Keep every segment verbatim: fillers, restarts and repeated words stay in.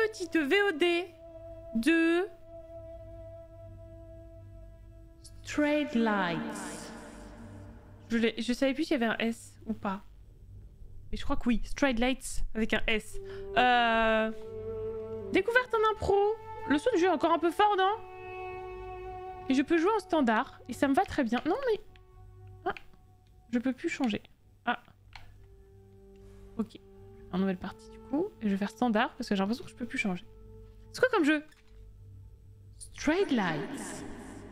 petite V O D de Straight Lights. Je, je savais plus s'il y avait un S ou pas. Mais je crois que oui, Straight Lights avec un S. Euh... Découverte en impro. Le son du jeu est encore un peu fort, non? Et je peux jouer en standard. Et ça me va très bien. Non mais... Ah. Je peux plus changer. Ah. Ok. En nouvelle partie du coup. Et je vais faire standard parce que j'ai l'impression que je peux plus changer. C'est quoi comme jeu? Straight Lights.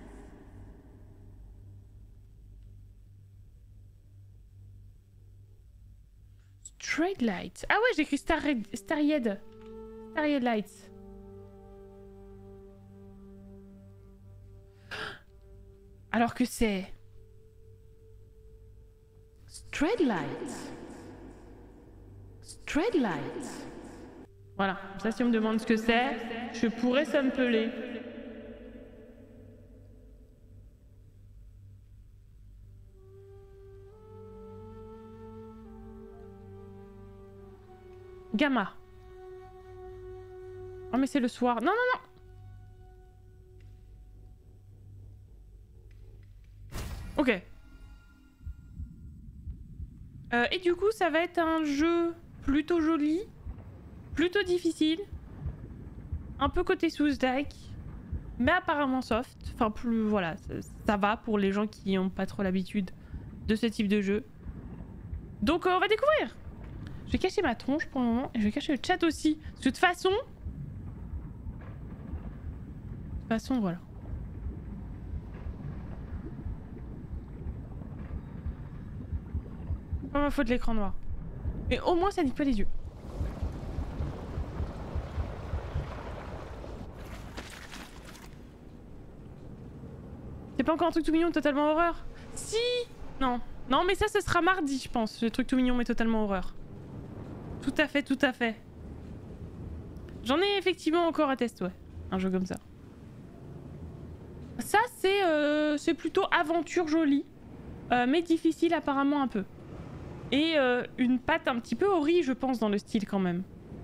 Straight Lights. Ah ouais, j'ai écrit Star Starried. Starried Lights. Alors que c'est... Straight Lights. Straight Lights. Voilà, ça si on me demande ce que c'est, je pourrais sampler. Gamma. Oh mais c'est le soir. Non, non, non. Ok. Euh, et du coup, ça va être un jeu plutôt joli, plutôt difficile, un peu côté Souls-like, mais apparemment soft. Enfin, plus voilà, ça, ça va pour les gens qui n'ont pas trop l'habitude de ce type de jeu. Donc, euh, on va découvrir. Je vais cacher ma tronche pour le moment et je vais cacher le chat aussi. Parce que de toute façon... De toute façon, voilà. Pas ma faute l'écran noir. Mais au moins ça nique pas les yeux. C'est pas encore un truc tout mignon totalement horreur? Si! Non. Non mais ça ce sera mardi je pense. Le truc tout mignon mais totalement horreur. Tout à fait, tout à fait. J'en ai effectivement encore à tester, ouais. Un jeu comme ça. Ça c'est euh, c'est plutôt aventure jolie. Euh, mais difficile apparemment un peu. Et euh, une patte un petit peu horrible je pense dans le style quand même.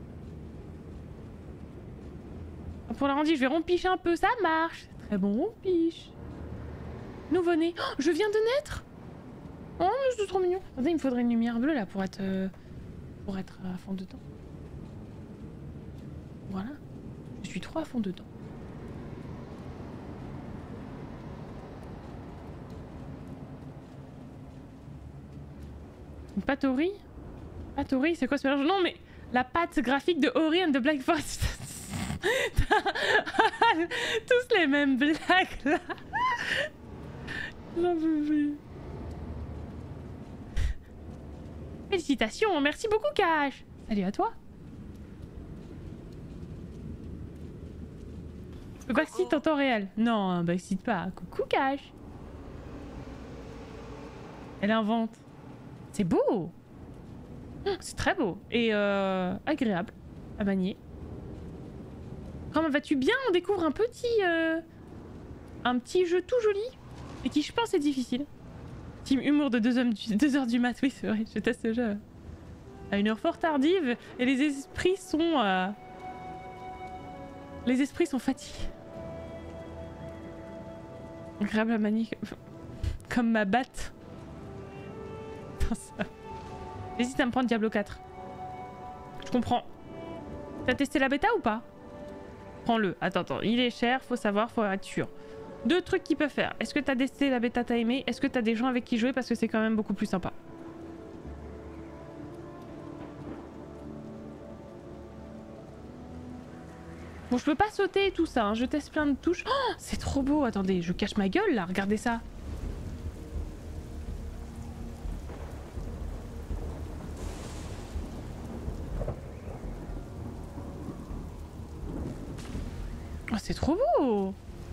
Pour la rendue je vais rompicher un peu, ça marche. Très bon rompiche. Nouveau-né. Oh, je viens de naître. Oh mais c'est trop mignon. Attendez, il me faudrait une lumière bleue là pour être... Euh, pour être à fond dedans. Voilà. Je suis trop à fond dedans. Une pâte Ori? Pâte Ori, c'est quoi ce mélange? Non mais la pâte graphique de Ori and the Black Forest. Tous les mêmes blagues là. J'en peux plus. Félicitations, merci beaucoup Cash. Salut à toi. Le backseat en temps réel. Non, backseat pas. Coucou Cash. Elle invente. C'est beau. C'est très beau. Et euh, agréable à manier. Comment vas-tu bien? On découvre un petit... Euh, un petit jeu tout joli. Et qui je pense est difficile. Team humour de deux heures du mat. Oui c'est vrai, je teste ce jeu. À une heure fort tardive. Et les esprits sont... Euh, les esprits sont fatigués. Agréable à manier. Comme ma batte. J'hésite à me prendre Diablo quatre. Je comprends. T'as testé la bêta ou pas? Prends-le. Attends, attends. Il est cher, faut savoir, faut être sûr. Deux trucs qu'il peut faire. Est-ce que t'as testé la bêta, t'as aimé? Est-ce que t'as des gens avec qui jouer? Parce que c'est quand même beaucoup plus sympa. Bon, je peux pas sauter et tout ça. Hein. Je teste plein de touches. Oh, c'est trop beau. Attendez, je cache ma gueule là. Regardez ça. Oh, c'est trop beau!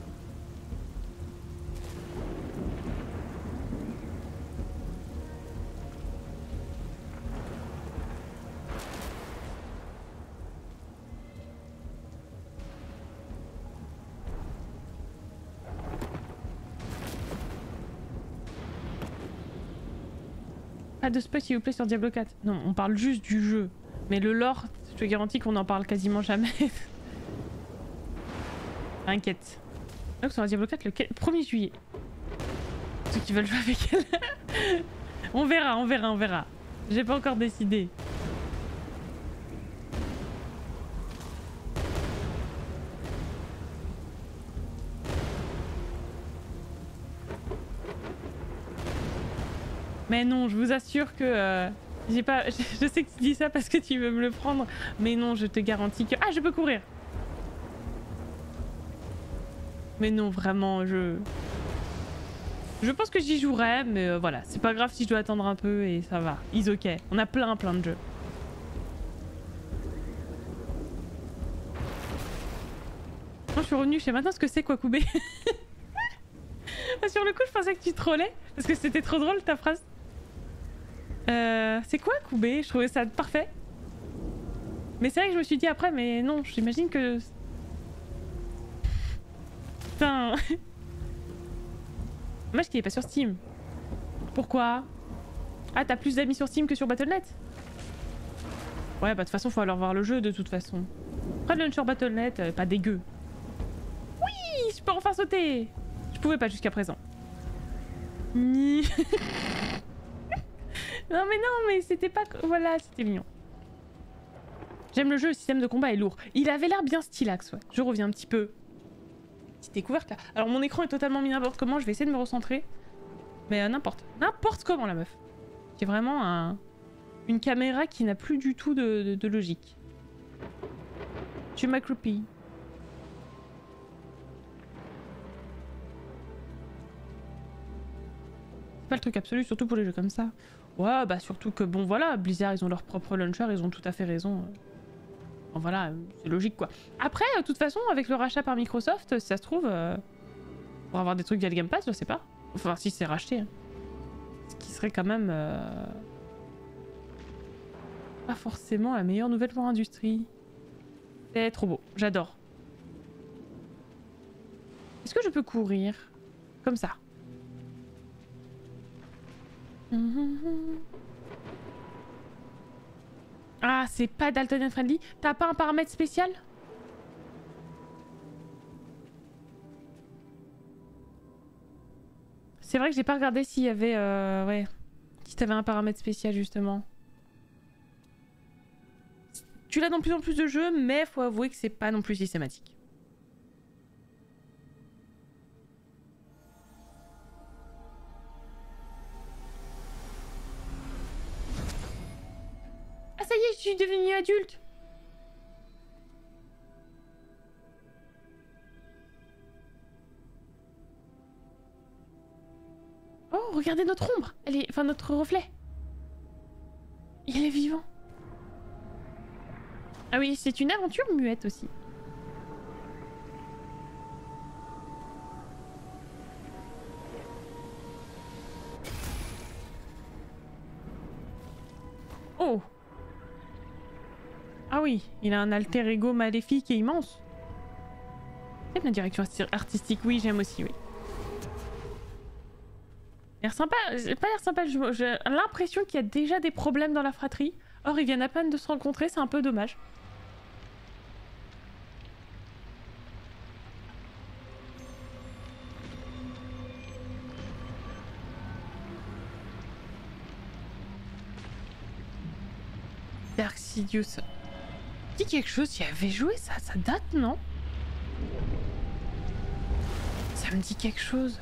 Pas de spoil s'il vous plaît sur Diablo quatre. Non, on parle juste du jeu. Mais le lore, je te garantis qu'on n'en parle quasiment jamais. Inquiète. Donc sur Diablo quatre le premier juillet. Ceux qui veulent jouer avec elle. On verra, on verra, on verra. J'ai pas encore décidé. Mais non, je vous assure que... Euh, j'ai pas... Je, je sais que tu dis ça parce que tu veux me le prendre. Mais non, je te garantis que... Ah, je peux courir. Mais non, vraiment, je... Je pense que j'y jouerai, mais euh, voilà. C'est pas grave si je dois attendre un peu et ça va. Is ok. On a plein, plein de jeux. Non, je suis revenue, je sais maintenant ce que c'est quoi Koubé. Sur le coup, je pensais que tu trollais. Parce que c'était trop drôle ta phrase. Euh, c'est quoi Koubé? Je trouvais ça parfait. Mais c'est vrai que je me suis dit après, mais non, j'imagine que... Putain. Dommage qu'il est pas sur Steam. Pourquoi? Ah, t'as plus d'amis sur Steam que sur Battle point net? Ouais, bah de toute façon, faut alors voir le jeu de toute façon. Après le launcher Battle point net, euh, pas dégueu. Oui, je peux enfin sauter. Je pouvais pas jusqu'à présent. Ni... Non mais non, mais c'était pas... Voilà, c'était mignon. J'aime le jeu, le système de combat est lourd. Il avait l'air bien stylax, ouais. Je reviens un petit peu. Petite découverte là. Alors mon écran est totalement mis n'importe comment, je vais essayer de me recentrer. Mais euh, n'importe. N'importe comment la meuf. C'est vraiment un... une caméra qui n'a plus du tout de, de, de logique. Tu m'as croupie. C'est pas le truc absolu, surtout pour les jeux comme ça. Ouais, bah surtout que bon voilà, Blizzard ils ont leur propre launcher, ils ont tout à fait raison. Bon, voilà, c'est logique quoi. Après, de toute façon, avec le rachat par Microsoft, si ça se trouve, euh, pour avoir des trucs via le Game Pass, je sais pas. Enfin, si c'est racheté. Hein. Ce qui serait quand même... Euh... pas forcément la meilleure nouvelle pour l'industrie. C'est trop beau, j'adore. Est-ce que je peux courir? Comme ça. Ah, c'est pas Daltonian Friendly? T'as pas un paramètre spécial? C'est vrai que j'ai pas regardé s'il y avait... Euh, ouais. Si t'avais un paramètre spécial, justement. Tu l'as dans de plus en plus de jeux, mais faut avouer que c'est pas non plus systématique. Ah ça y est, je suis devenue adulte. Oh, regardez notre ombre. Elle est... Enfin, notre reflet. Il est vivant. Ah oui, c'est une aventure muette aussi. Oh. Ah oui, il a un alter ego maléfique et immense. J'aime la direction artistique, oui, j'aime aussi, oui. L'air sympa, j'ai pas l'air sympa, j'ai l'impression qu'il y a déjà des problèmes dans la fratrie. Or, ils viennent à peine de se rencontrer, c'est un peu dommage. Dark Sidious. Dis quelque chose, tu y avais joué ça, ça date, non? Ça me dit quelque chose.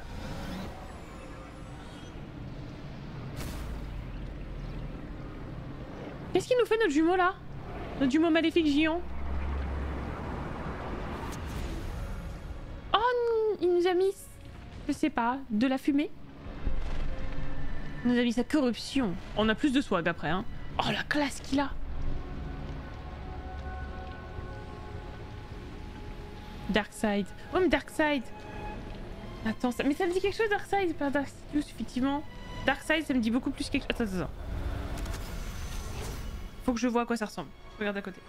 Qu'est-ce qu'il nous fait notre jumeau là? Notre jumeau maléfique géant? Oh, il nous a mis, je sais pas, de la fumée. Il nous a mis sa corruption. On a plus de swag après, hein. Oh la classe qu'il a. Darkseid. Oh mais Darkseid. Attends, ça... mais ça me dit quelque chose Darkseid, pas Dark Sidious effectivement. Darkseid ça me dit beaucoup plus quelque chose. Attends, attends, attends. Faut que je vois à quoi ça ressemble. Je regarde à côté.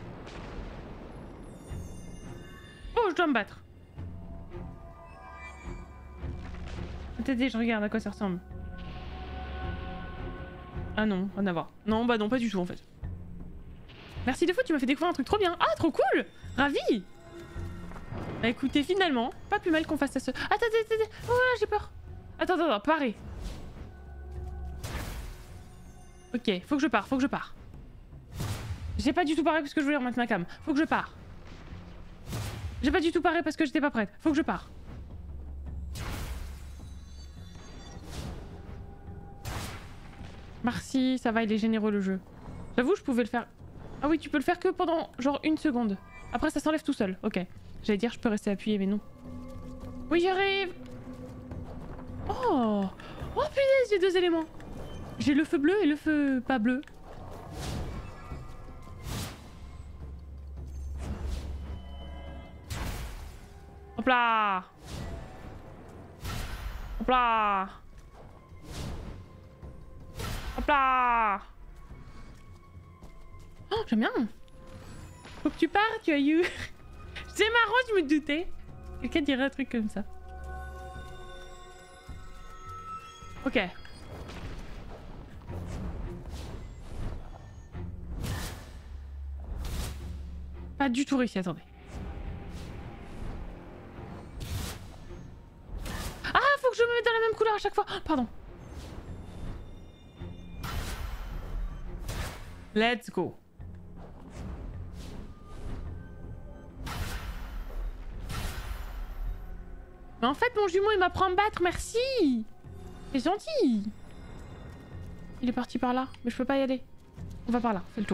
Oh, je dois me battre. Attendez, je regarde à quoi ça ressemble. Ah non, rien à voir. Non, bah non, pas du tout en fait. Merci de fou, tu m'as fait découvrir un truc trop bien. Ah, trop cool. Ravi. Bah écoutez, finalement, pas plus mal qu'on fasse ça seul. Attends, attends, attends. Oh là, j'ai peur. Attends, attends, attends, parez. Ok, faut que je pars, faut que je pars. J'ai pas du tout paré parce que je voulais remettre ma cam. Faut que je pars. J'ai pas du tout paré parce que j'étais pas prête. Faut que je pars. Merci, ça va, il est généreux le jeu. J'avoue, je pouvais le faire... Ah oui, tu peux le faire que pendant genre une seconde. Après, ça s'enlève tout seul. Ok. J'allais dire, je peux rester appuyé, mais non. Oui, j'arrive. Oh. Oh punaise, j'ai deux éléments. J'ai le feu bleu et le feu pas bleu. Hop là. Hop là. Hop là. Oh, j'aime bien. Faut que tu pars, tu as eu. C'est marrant, je me doutais. Quelqu'un dirait un truc comme ça. Ok. Pas du tout réussi, attendez. Ah, faut que je me mette dans la même couleur à chaque fois. Oh, pardon. Let's go. Mais en fait, mon jumeau, il m'apprend à me battre, merci. C'est gentil. Il est parti par là, mais je peux pas y aller. On va par là, fais le tour.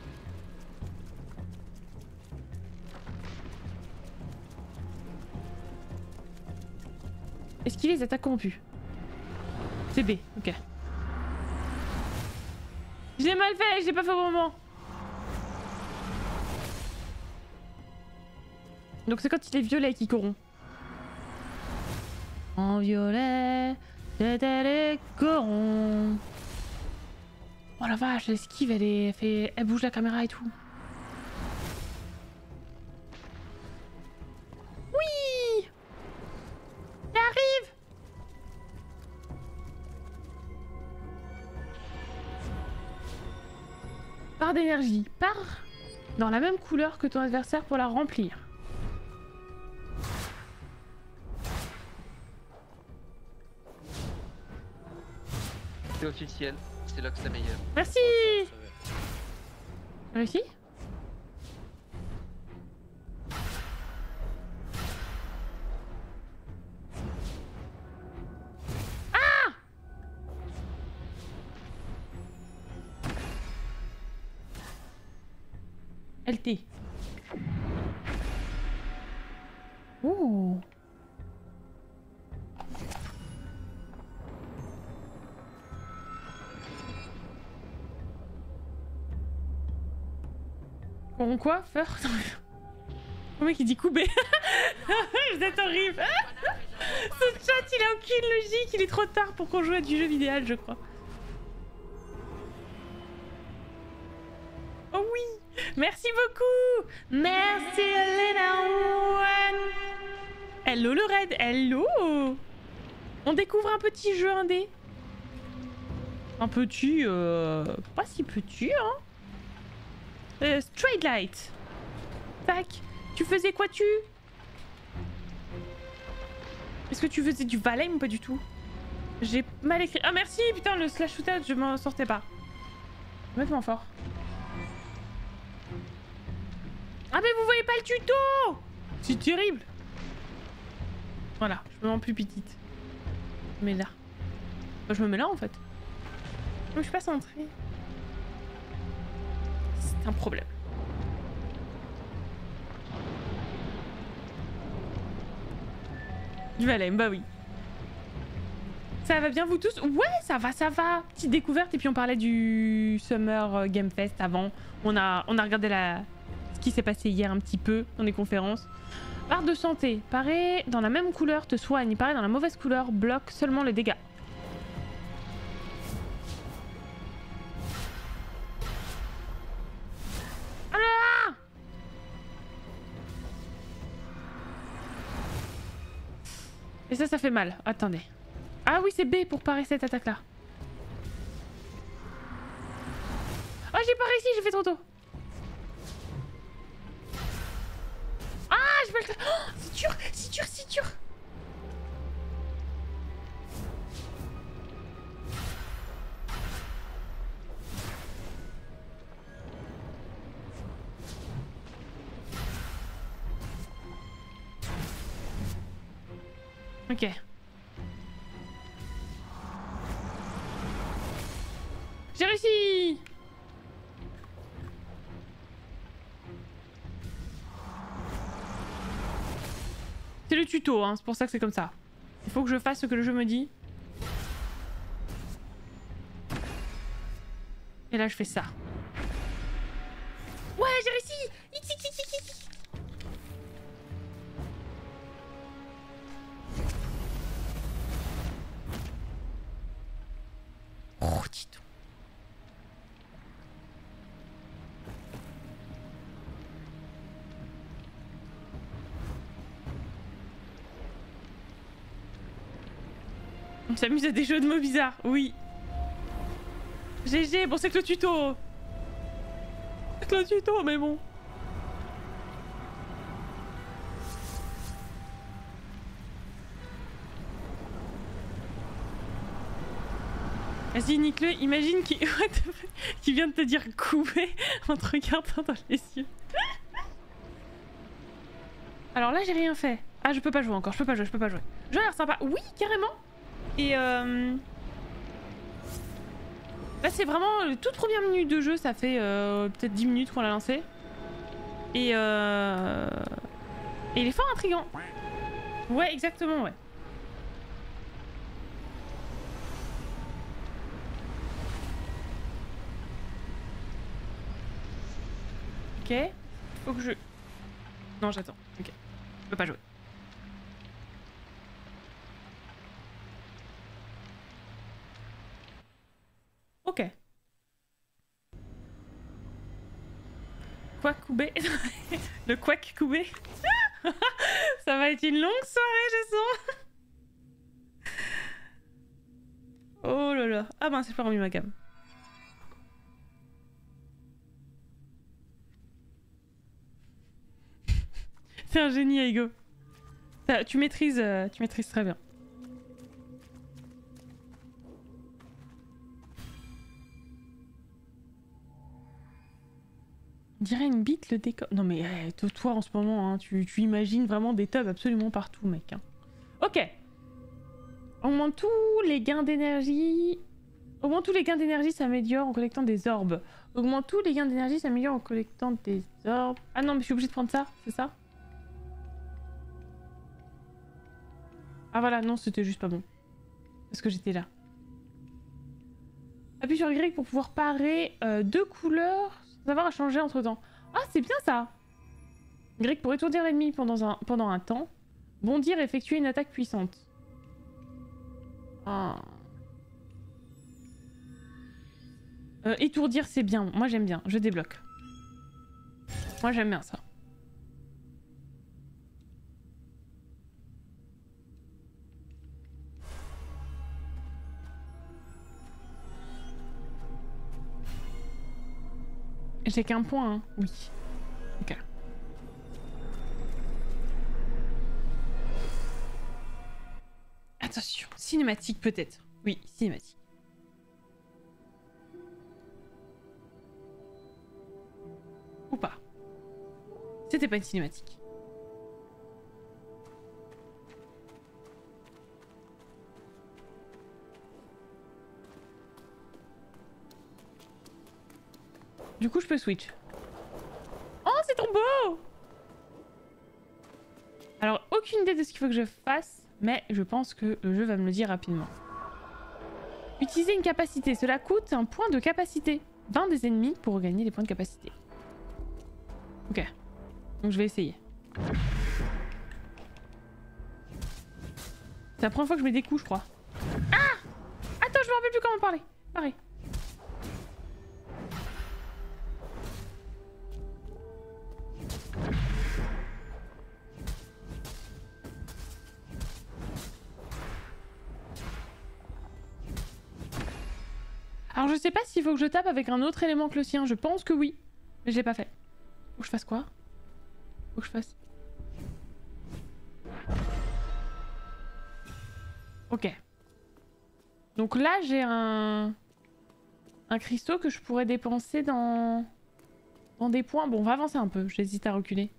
Est-ce qu'il les attaque corrompus? C'est B, ok. J'ai mal fait, j'ai pas fait au moment. Donc c'est quand il est violet qui corrompt. En violet, c'était les corons. Oh la vache, l'esquive, elle, est... elle, fait... elle bouge la caméra et tout. Oui, j'arrive. Barre d'énergie, pars dans la même couleur que ton adversaire pour la remplir. C'est officiel, c'est là que c'est meilleur. Merci. Réussi? Ah! L T. Oh. Bon quoi? Faire? Le mec il dit couper. Vous êtes horrible. Ce chat il a aucune logique, il est trop tard pour qu'on joue à du jeu vidéo je crois. Oh oui. Merci beaucoup. Merci Elena. Hello le raid. Hello. On découvre un petit jeu indé. Un petit, euh... pas si petit hein. Euh, Straight Light. Tac. Tu faisais quoi tu? Est-ce que tu faisais du Valheim ou pas du tout? J'ai mal écrit. Ah merci putain le slash shooter je m'en sortais pas. Complètement fort. Ah mais vous voyez pas le tuto? C'est terrible. Voilà, je me rends plus petite. Je me mets là. Enfin, je me mets là en fait. Donc, je suis pas centrée. C'est un problème. Du Valheim, bah oui. Ça va bien vous tous? Ouais, ça va, ça va. Petite découverte et puis on parlait du Summer Game Fest avant. On a, on a regardé la... ce qui s'est passé hier un petit peu dans les conférences. Barre de santé. Paraît dans la même couleur te soigne. Paraît dans la mauvaise couleur bloque seulement les dégâts. Et ça, ça fait mal. Attendez. Ah oui, c'est B pour parer cette attaque-là. Ah, j'ai pas réussi, j'ai fait trop tôt. Ah, j'ai pas le temps. Oh, c'est dur, c'est dur, c'est dur. Ok. J'ai réussi. C'est le tuto, hein, c'est pour ça que c'est comme ça. Il faut que je fasse ce que le jeu me dit. Et là, je fais ça. Ouais, j'ai réussi. Oh, dis donc. On s'amuse à des jeux de mots bizarres, oui. G G, bon c'est que le tuto. C'est que le tuto, mais bon. Vas-y, nique-le, imagine qu'il qui vient de te dire couper en te regardant dans les yeux. Alors là, j'ai rien fait. Ah, je peux pas jouer encore, je peux pas jouer, je peux pas jouer. Le jeu a l'air sympa. Oui, carrément. Et euh... là, c'est vraiment les toutes premières minutes de jeu, ça fait euh, peut-être dix minutes qu'on l'a lancé. Et euh... Et il est fort intriguant. Ouais, exactement, ouais. Ok. Faut que je... Non, j'attends. Ok. Je peux pas jouer. Ok. Quack Koubé. Le Quack Koubé. Ça va être une longue soirée, je sens. Oh là là. Ah ben, c'est pas remis ma gamme. C'est un génie, Aigo. Tu maîtrises, euh, tu maîtrises très bien. On dirait une bite le décor. Non mais hey, toi en ce moment, hein, tu, tu imagines vraiment des tubs absolument partout, mec. Hein. Ok. Augmente tous les gains d'énergie. Augmente tous les gains d'énergie s'améliore en collectant des orbes. Augmente tous les gains d'énergie s'améliore en collectant des orbes. Ah non, mais je suis obligée de prendre ça, c'est ça? Ah voilà, non, c'était juste pas bon. Parce que j'étais là. Appuie sur Y pour pouvoir parer euh, deux couleurs sans avoir à changer entre temps. Ah, c'est bien ça! Y pour étourdir l'ennemi pendant un, pendant un temps. Bondir et effectuer une attaque puissante. Ah. Euh, étourdir, c'est bien. Moi, j'aime bien. Je débloque. Moi, j'aime bien ça. J'ai qu'un point, hein. Oui. Ok. Attention, cinématique peut-être. Oui, cinématique. Ou pas. C'était pas une cinématique. Du coup, je peux switch. Oh, c'est trop beau! Alors, aucune idée de ce qu'il faut que je fasse, mais je pense que le jeu va me le dire rapidement. Utiliser une capacité. Cela coûte un point de capacité. vingt des ennemis pour regagner des points de capacité. Ok. Donc, je vais essayer. C'est la première fois que je mets des coups, je crois. Ah! Attends, je me rappelle plus comment parler. Pareil. Alors je sais pas s'il faut que je tape avec un autre élément que le sien. Je pense que oui. Mais je l'ai pas fait. Faut que je fasse quoi? Faut que je fasse... Ok. Donc là j'ai un... Un cristaux que je pourrais dépenser dans... Dans des points. Bon, on va avancer un peu. J'hésite à reculer.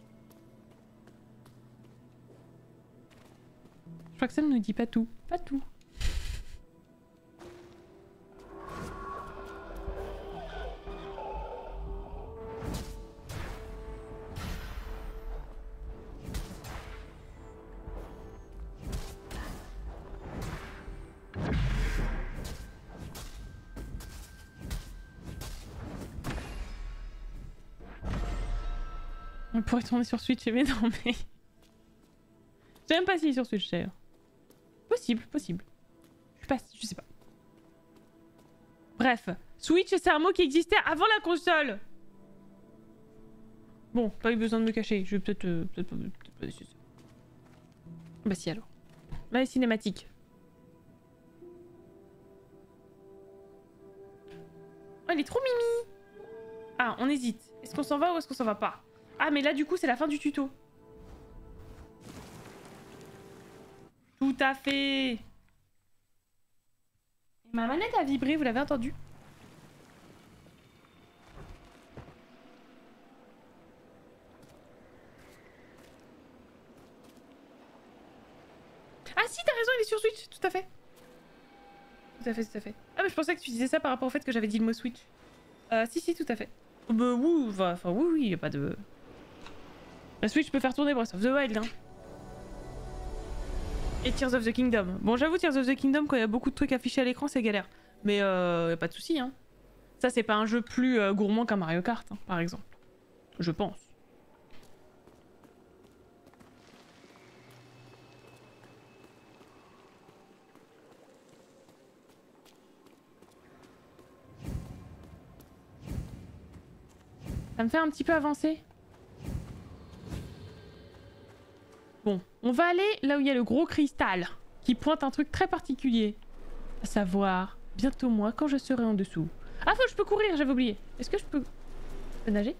Je crois que ça ne nous dit pas tout. Pas tout. On pourrait tourner sur Switch, mais non, mais... J'ai même pas essayé sur Switch, d'ailleurs. Possible, possible. Je sais pas, je sais pas. Bref. Switch, c'est un mot qui existait avant la console. Bon, pas eu besoin de me cacher. Je vais peut-être... Euh, peut-être pas... Peut pas décider. Bah si, alors. Là, les cinématiques. Oh, il est trop mimi. Ah, on hésite. Est-ce qu'on s'en va ou est-ce qu'on s'en va pas? Ah, mais là, du coup, c'est la fin du tuto. Tout à fait. Et ma manette a vibré, vous l'avez entendu? Ah si, t'as raison, il est sur Switch, tout à fait. Tout à fait, tout à fait. Ah, mais je pensais que tu disais ça par rapport au fait que j'avais dit le mot Switch. Euh, si, si, tout à fait. Bah, oui, enfin, oui, oui, y a pas de... La Switch peut faire tourner Breath of the Wild, hein. Et Tears of the Kingdom. Bon, j'avoue, Tears of the Kingdom, quand il y a beaucoup de trucs affichés à l'écran, c'est galère. Mais euh, y a pas de souci, hein. Ça, c'est pas un jeu plus euh, gourmand qu'un Mario Kart, hein, par exemple. Je pense. Ça me fait un petit peu avancer. Bon, on va aller là où il y a le gros cristal, qui pointe un truc très particulier. À savoir, bientôt moi quand je serai en dessous. Ah, faut que je peux courir, j'avais oublié. Est-ce que je peux... je peux nager?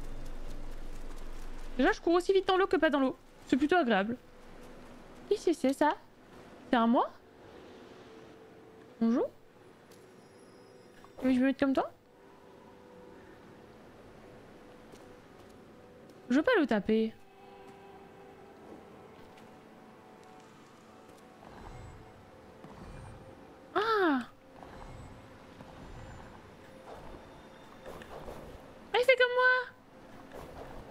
Déjà, je cours aussi vite dans l'eau que pas dans l'eau. C'est plutôt agréable. Qui c'est c'est ça? C'est un moi? Bonjour? Tu veux que je me mette comme toi? Je veux pas le taper. Ah! Ah, il fait comme moi!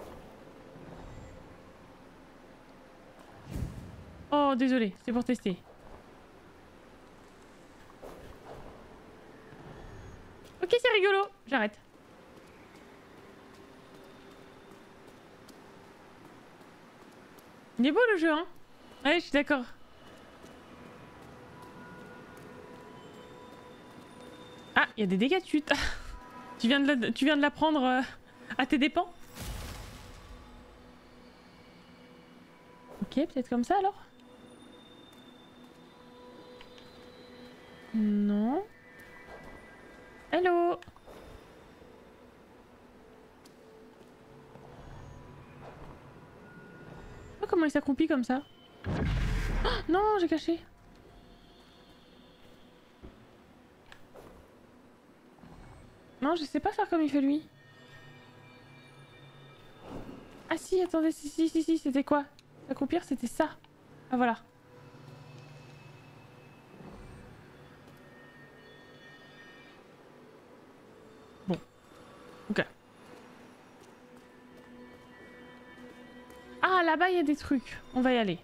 Oh, désolé, c'est pour tester. Ok, c'est rigolo, j'arrête. Il est beau le jeu, hein? Ouais, je suis d'accord. Ah, il y a des dégâts de chute. tu viens de la, tu viens de la prendre euh, à tes dépens? Ok, peut-être comme ça alors? Non. Hello. Oh, comment il s'accroupit comme ça? Oh, non, j'ai caché. Non, je sais pas faire comme il fait lui. Ah si, attendez, si, si, si, si, c'était quoi? S'accroupir, c'était ça. Ah voilà. Bon. Ok. Ah, là-bas, il y a des trucs. On va y aller.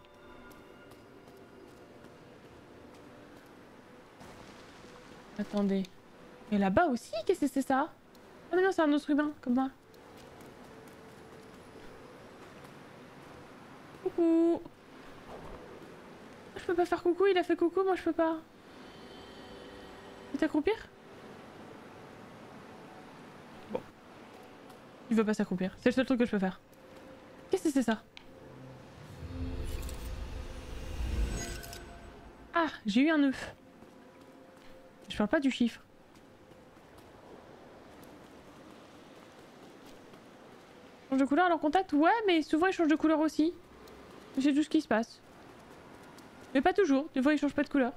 Attendez. Et là-bas aussi, qu'est-ce que c'est ça? Ah mais non, c'est un autre humain, comme moi. Coucou. Je peux pas faire coucou, il a fait coucou, moi je peux pas. Tu veux t'accroupir? Bon. Il veut pas s'accroupir, c'est le seul truc que je peux faire. Qu'est-ce que c'est ça? Ah, j'ai eu un œuf. Je parle pas du chiffre. changent de couleur à leur contact? Ouais, mais souvent ils changent de couleur aussi. C'est tout ce qui se passe. Mais pas toujours, des fois ils changent pas de couleur.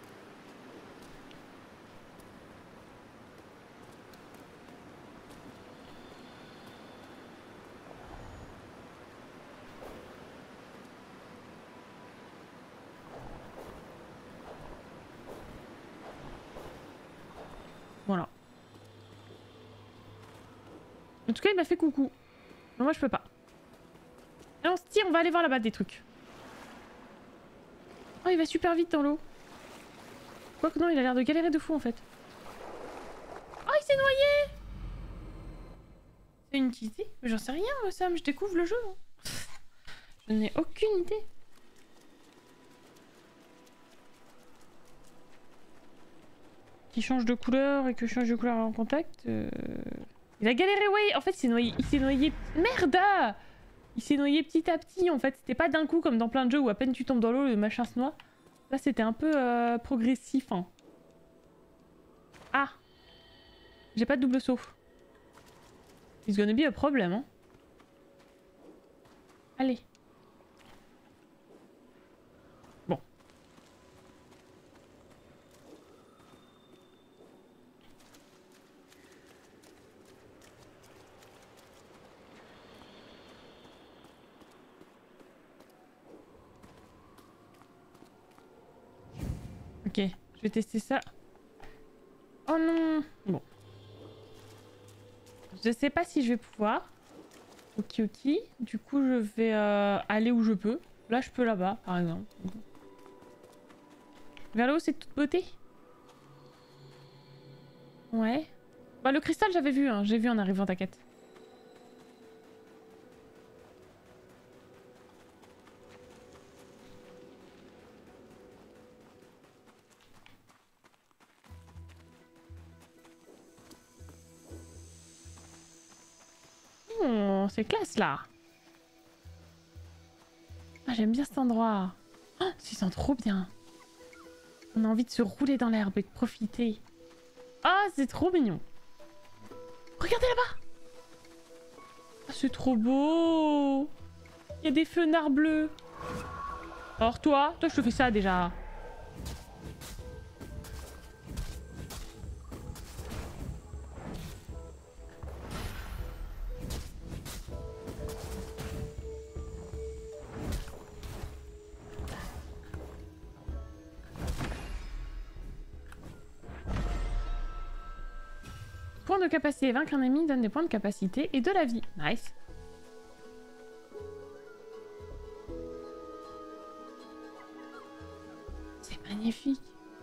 Voilà. En tout cas, il m'a fait coucou. Mais moi, je peux pas. Allez, on se tire, on va aller voir là-bas des trucs. Oh, il va super vite dans l'eau. Quoique non, il a l'air de galérer de fou en fait. Oh, il s'est noyé! C'est une utilité? Mais j'en sais rien, moi, Sam, je découvre le jeu. Hein. Je n'ai aucune idée. Qui change de couleur et que je change de couleur en contact. Euh... Il a galéré, ouais. En fait, il s'est noyé. Il s'est noyé. Merde! Il s'est noyé petit à petit. En fait, c'était pas d'un coup comme dans plein de jeux où à peine tu tombes dans l'eau, le machin se noie. Là, c'était un peu euh, progressif. Hein. Ah! J'ai pas de double saut. It's gonna be a problem. Hein. Allez. Bon. Ok, je vais tester ça. Oh non! Bon. Je sais pas si je vais pouvoir. Ok, ok. Du coup, je vais euh, aller où je peux. Là, je peux là-bas, par exemple. Vers le haut, c'est toute beauté. Ouais. Bah, le cristal, j'avais vu. Hein. J'ai vu en arrivant, t'inquiète. Oh, c'est classe là. Ah, j'aime bien cet endroit. Oh, ça sent trop bien. On a envie de se rouler dans l'herbe et de profiter. Ah, c'est trop mignon. Regardez là-bas. Ah, c'est trop beau. Il y a des fenards bleus. Alors toi, toi je te fais ça déjà. Point de capacité. Vaincre un ennemi donne des points de capacité et de la vie. Nice. C'est magnifique.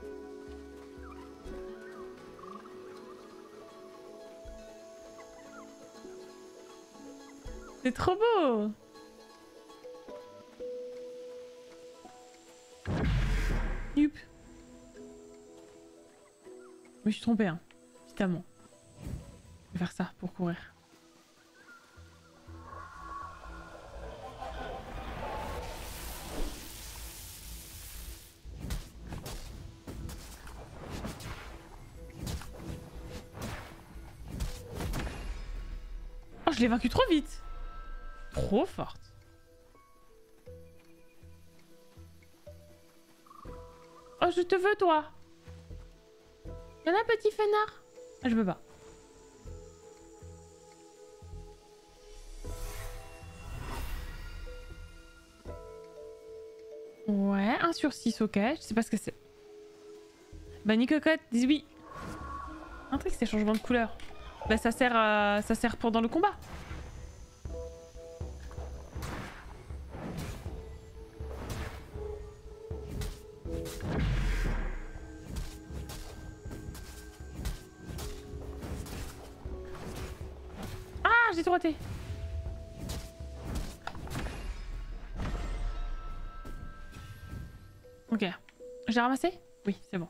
C'est trop beau. Youp. Mais je suis trompée, hein. Évidemment. Je vais faire ça pour courir. Oh, je l'ai vaincu trop vite. Trop forte. Oh, je te veux, toi. Y'en a un petit fenard. Ah, je veux pas. Ouais, un sur six, ok. Je sais pas ce que c'est. Bunny cocotte, dis oui. Un truc, c'est changement de couleur. Bah, ça sert, euh, ça sert pendant le combat. Ah, j'ai tout raté. Ok. J'ai ramassé? Oui, c'est bon.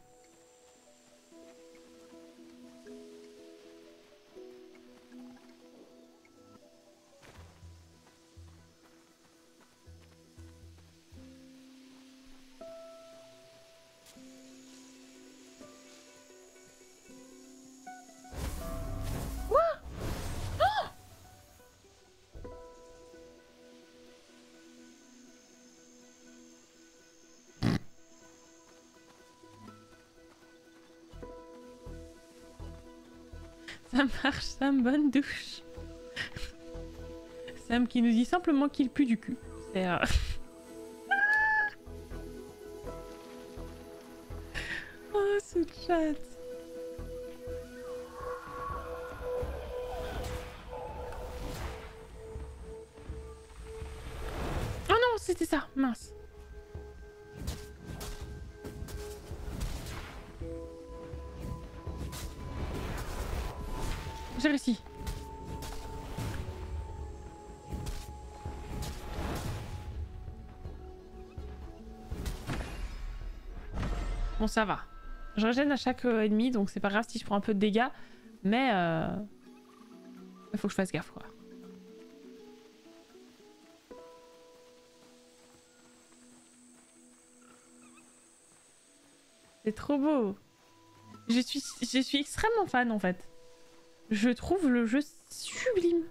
Ça marche, Sam, bonne douche. Sam qui nous dit simplement qu'il pue du cul. C'est... Euh... oh, ce chat. Oh non, c'était ça, mince. J'ai réussi. Bon, ça va. Je régène à chaque euh, ennemi, donc c'est pas grave si je prends un peu de dégâts. Mais euh... il faut que je fasse gaffe, quoi. C'est trop beau. Je suis, je suis extrêmement fan, en fait. Je trouve le jeu sublime.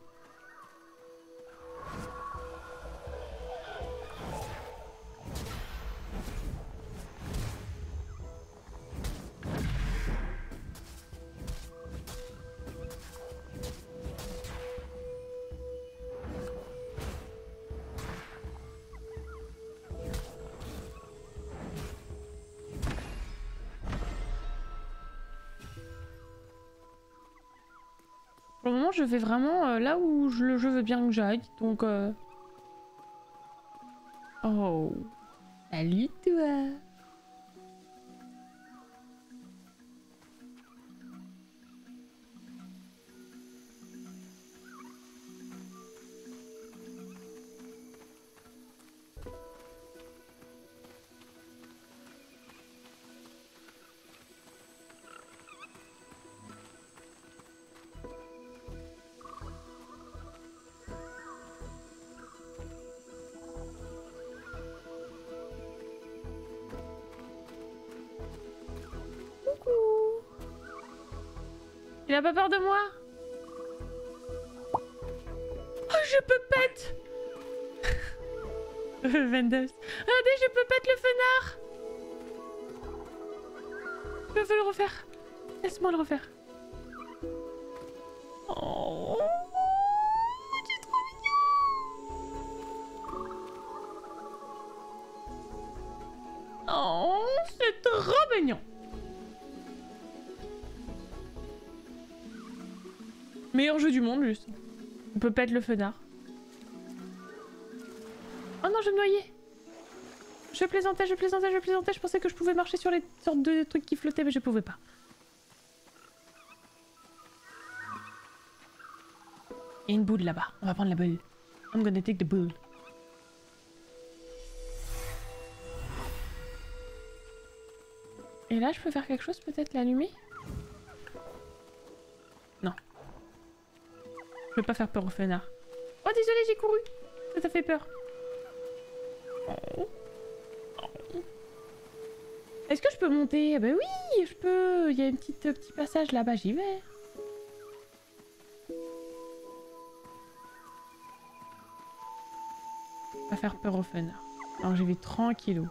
Pour le moment, je vais vraiment euh, là où je, le jeu veut bien que j'aille, donc... Euh... Oh... Salut toi. Il a pas peur de moi? Oh, je peux pète. vingt-deux. Regardez, je peux pète le fenard. Je veux le refaire. Laisse-moi le refaire. Oh, c'est trop mignon. Oh, c'est trop mignon. Meilleur jeu du monde, juste. On peut pète le fenard. Oh non, je me noyais. Je plaisantais, je plaisantais, je plaisantais. Je pensais que je pouvais marcher sur les sortes de trucs qui flottaient, mais je pouvais pas. Il y a une boule là-bas. On va prendre la boule. I'm gonna take the boule. Et là, je peux faire quelque chose, peut-être l'allumer? Non. Je peux pas faire peur au fenard. Oh, désolé, j'ai couru. Ça t'a fait peur. Oh. Oh. Est-ce que je peux monter? Ah bah oui, je peux. Il y a un petit, euh, petit passage là-bas, j'y vais. Pas faire peur au fenard. Alors j'y vais tranquillou.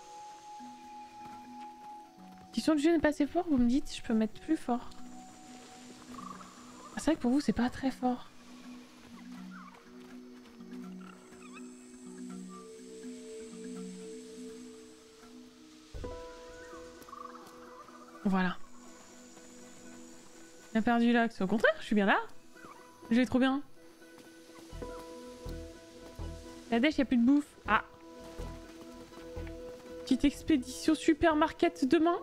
Si son jeu n'est pas assez fort, vous me dites, je peux mettre plus fort. Ah, c'est vrai que pour vous, c'est pas très fort. Voilà. On a perdu l'axe. Au contraire, je suis bien là. J'ai trop bien. La dèche, y a plus de bouffe. Ah. Petite expédition supermarket demain.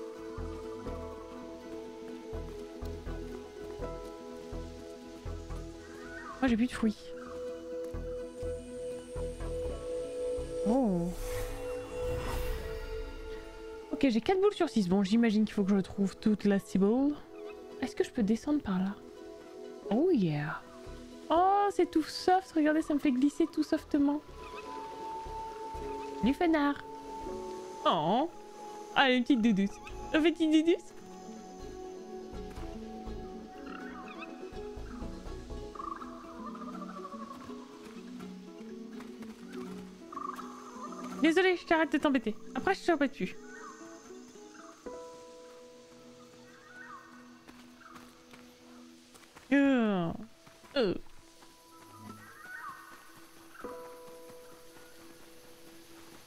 Moi, j'ai plus de fruits. Oh. Ok, j'ai quatre boules sur six. Bon, j'imagine qu'il faut que je trouve toutes les six boules. Est-ce que je peux descendre par là? Oh yeah. Oh, c'est tout soft. Regardez, ça me fait glisser tout softement. Du fenard. Oh. Ah, une petite doudouce. Une petite doudouce. Désolée, je t'arrête de t'embêter. Après, je t'embête plus.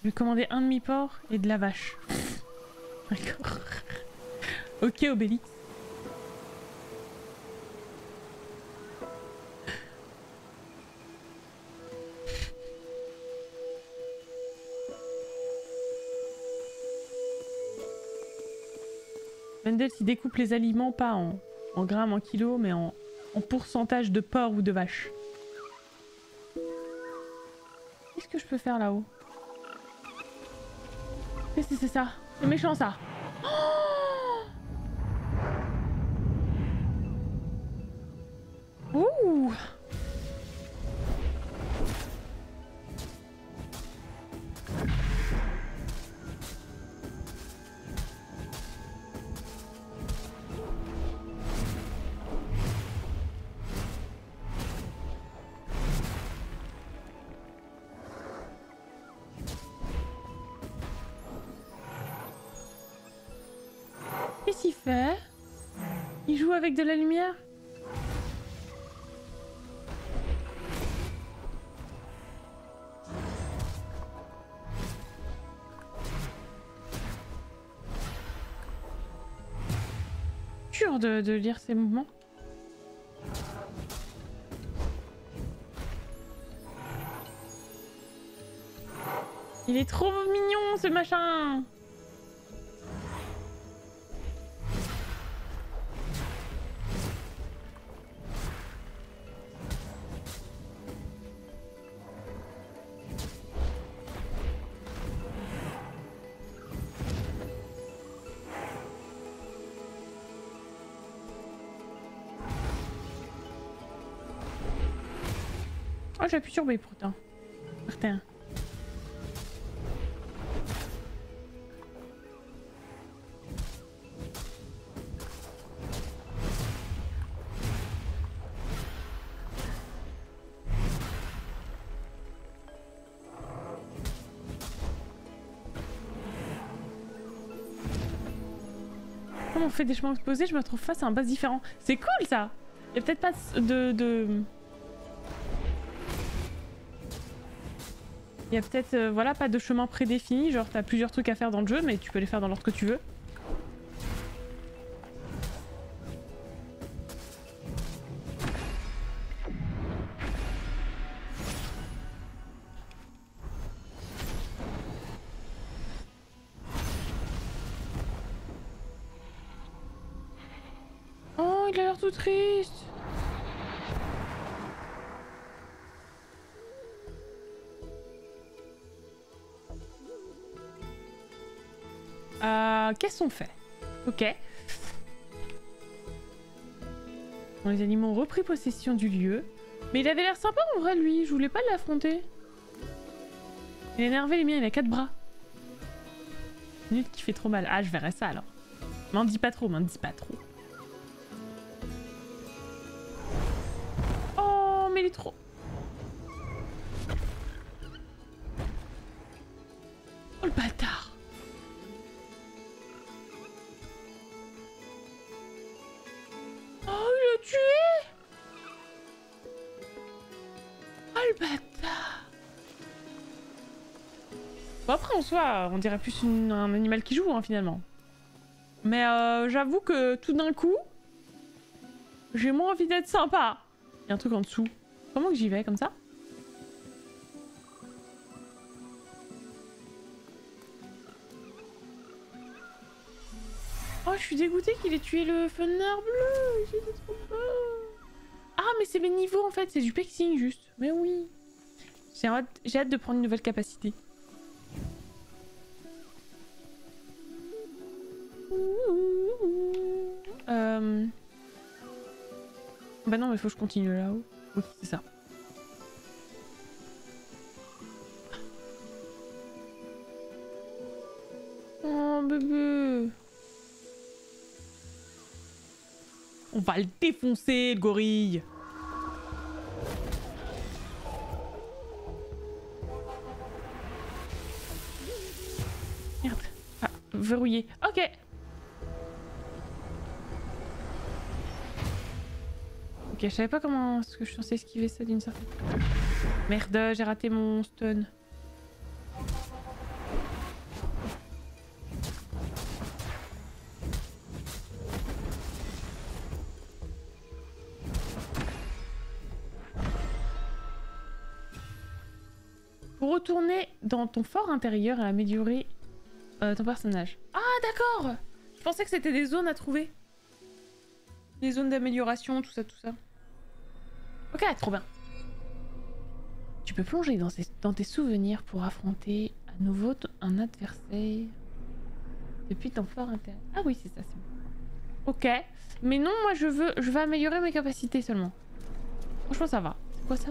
Je vais commander un demi-porc et de la vache. D'accord. Ok, Obélix. Mendel s'y découpe les aliments pas en, en grammes, en kilos, mais en, en pourcentage de porc ou de vache. Qu'est-ce que je peux faire là-haut? Qu'est-ce que c'est ça? C'est méchant ça. Oh! Ouh! Qu'est-ce qu'il fait? Il joue avec de la lumière? Dur de, de lire ses mouvements. Il est trop mignon ce machin. Oh, j'appuie sur B pourtant. Martin. Comme on fait des chemins opposés, je me retrouve face à un boss différent. C'est cool ça. Il y a peut-être pas de... de... Il y a peut-être, euh, voilà, pas de chemin prédéfini, genre t'as plusieurs trucs à faire dans le jeu, mais tu peux les faire dans l'ordre que tu veux. Oh, il a l'air tout triste. Euh, qu'est-ce qu'on fait? Ok. Bon, les animaux ont repris possession du lieu. Mais il avait l'air sympa en vrai, lui. Je voulais pas l'affronter. Il est énervé, les miens, il a quatre bras. Nul qui fait trop mal. Ah, je verrai ça alors. M'en dis pas trop, m'en dis pas trop. Oh, mais il est trop... Oh, le bâtard. Oh, il l'a tué! Oh, le bâtard! Bon, après, en soi, on dirait plus une, un animal qui joue, hein, finalement. Mais euh, j'avoue que tout d'un coup, j'ai moins envie d'être sympa. Il y a un truc en dessous. Comment que j'y vais, comme ça? Oh, je suis dégoûtée qu'il ait tué le Thunder bleu. J'étais trop peur. Ah, mais c'est mes niveaux en fait, c'est du pexing juste. Mais oui. J'ai hâte, j'ai hâte de prendre une nouvelle capacité. Euh... Bah non, mais faut que je continue là-haut. Oui, c'est ça. Oh, bébé. On va le défoncer, le gorille. Merde. Ah, verrouillé. Ok. Ok, je savais pas comment est-ce que je suis censée esquiver ça d'une certaine... Merde, j'ai raté mon stun. Pour retourner dans ton fort intérieur et améliorer euh, ton personnage. Ah d'accord. Je pensais que c'était des zones à trouver. Des zones d'amélioration, tout ça, tout ça. Ok, trop bien. Tu peux plonger dans, ces, dans tes souvenirs pour affronter à nouveau un adversaire depuis ton fort intérieur. Ah oui, c'est ça, c'est bon. Ok. Mais non, moi je veux, je veux améliorer mes capacités seulement. Franchement, ça va. C'est quoi ça?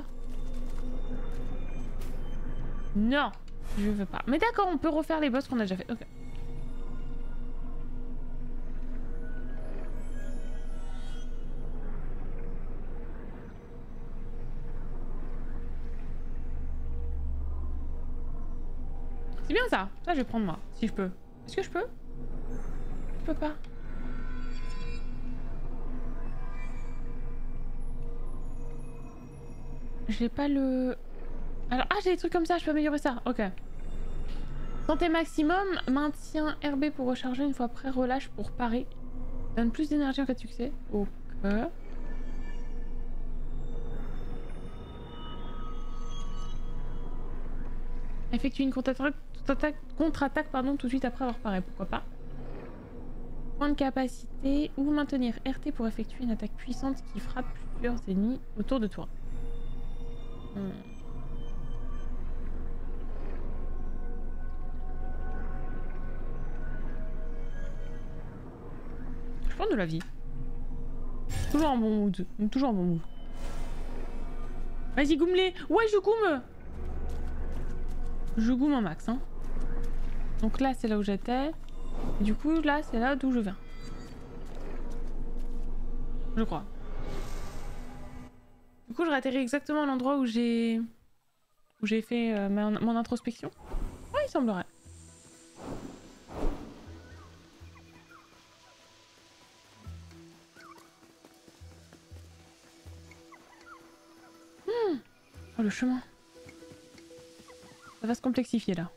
Non, je veux pas. Mais d'accord, on peut refaire les boss qu'on a déjà fait. Ok. C'est bien ça. Ça, je vais prendre moi, si je peux. Est-ce que je peux? Je peux pas. J'ai pas le... Alors, ah, j'ai des trucs comme ça, je peux améliorer ça. Ok. Santé maximum, maintien R B pour recharger une fois prêt, relâche pour parer. Donne plus d'énergie en cas de succès. Ok. Effectue une contre-attaque contre-attaque pardon, tout de suite après avoir paré, pourquoi pas. Point de capacité ou maintenir R T pour effectuer une attaque puissante qui frappe plusieurs ennemis autour de toi. Hmm. Je prends de la vie. Toujours en bon mood. Toujours en bon mood. Vas-y, goûme-les. Ouais, je goûme. Je goûme un max, hein. Donc là, c'est là où j'étais. Et du coup, là, c'est là d'où je viens. Je crois. Du coup, je réatterris exactement à l'endroit où j'ai... où j'ai fait euh, ma, mon introspection. Ouais, il semblerait. Hmm. Oh, le chemin. Ça va se complexifier, là.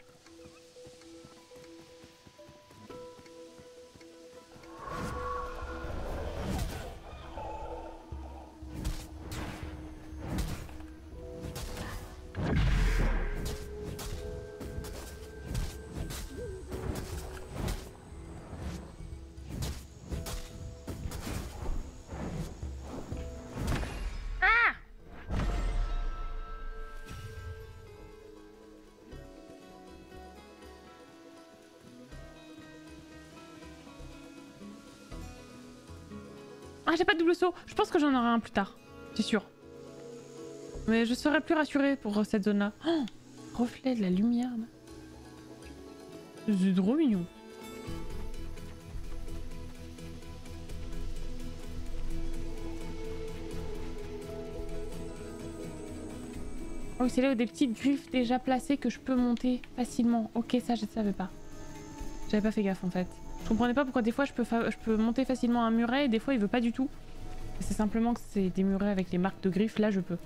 Ah, j'ai pas de double saut. Je pense que j'en aurai un plus tard. C'est sûr. Mais je serais plus rassurée pour cette zone-là. Oh, reflet de la lumière. C'est trop mignon. Oh, c'est là où des petites griffes déjà placées que je peux monter facilement. Ok, ça, je ne savais pas. J'avais pas fait gaffe en fait. Je comprenais pas pourquoi des fois je peux, je peux monter facilement un muret et des fois il veut pas du tout. C'est simplement que c'est des murets avec les marques de griffes, là je peux.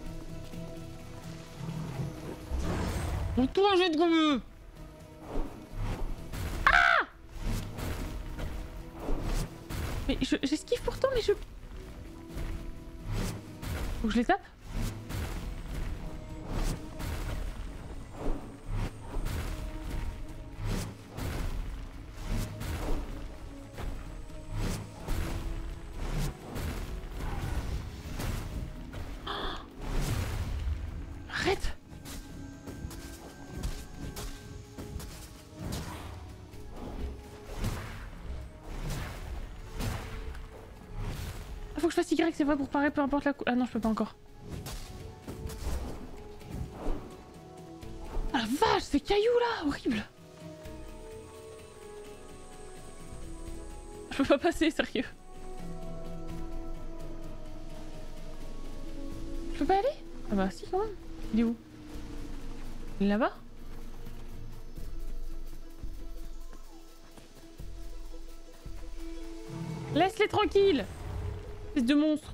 On toi jette comme eux. Ah! Mais j'esquive pourtant, mais je... Faut que je les tape? Arrête! Faut que je fasse Y, c'est vrai, pour parer, peu importe la cou... Ah non, je peux pas encore. Ah la vache, ces cailloux là, horrible! Je peux pas passer, sérieux. Je peux pas aller? Ah bah si, quand même. Il est où? Il est là-bas? Laisse-les tranquilles! Espèce de monstre!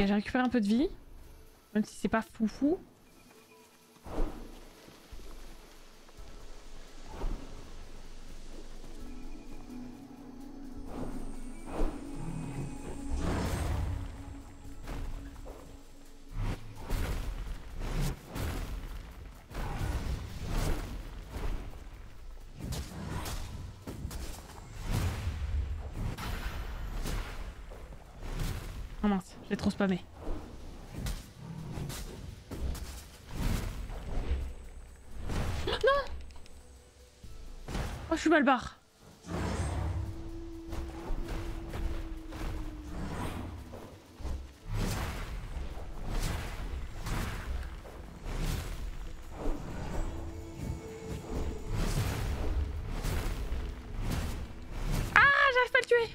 Ok, j'ai récupéré un peu de vie. Même si c'est pas foufou. Oh mince, j'ai trop spammé. Non! Oh, je suis mal barre. Ah, j'arrive pas à le tuer.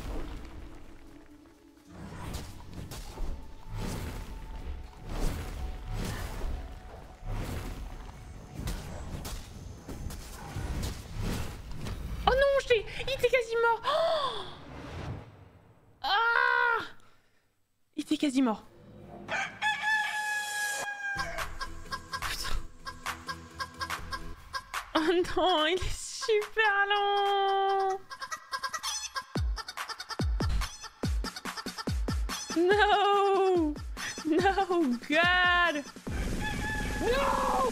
Oh non, je l'ai... Il était quasi mort. Oh, ah, il était quasi mort. Putain. Oh non, il est super lent. No! No, God! No!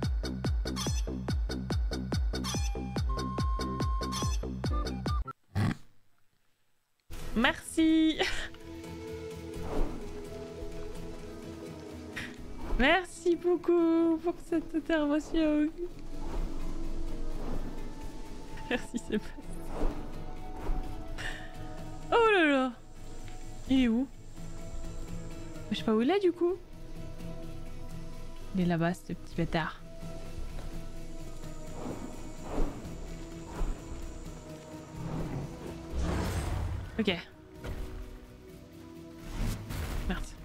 Merci. Merci beaucoup pour cette intervention. Merci, c'est pas... Oh là là. Il est où? Je sais pas où il est du coup. Il est là-bas, ce petit bâtard. Ok. Merci.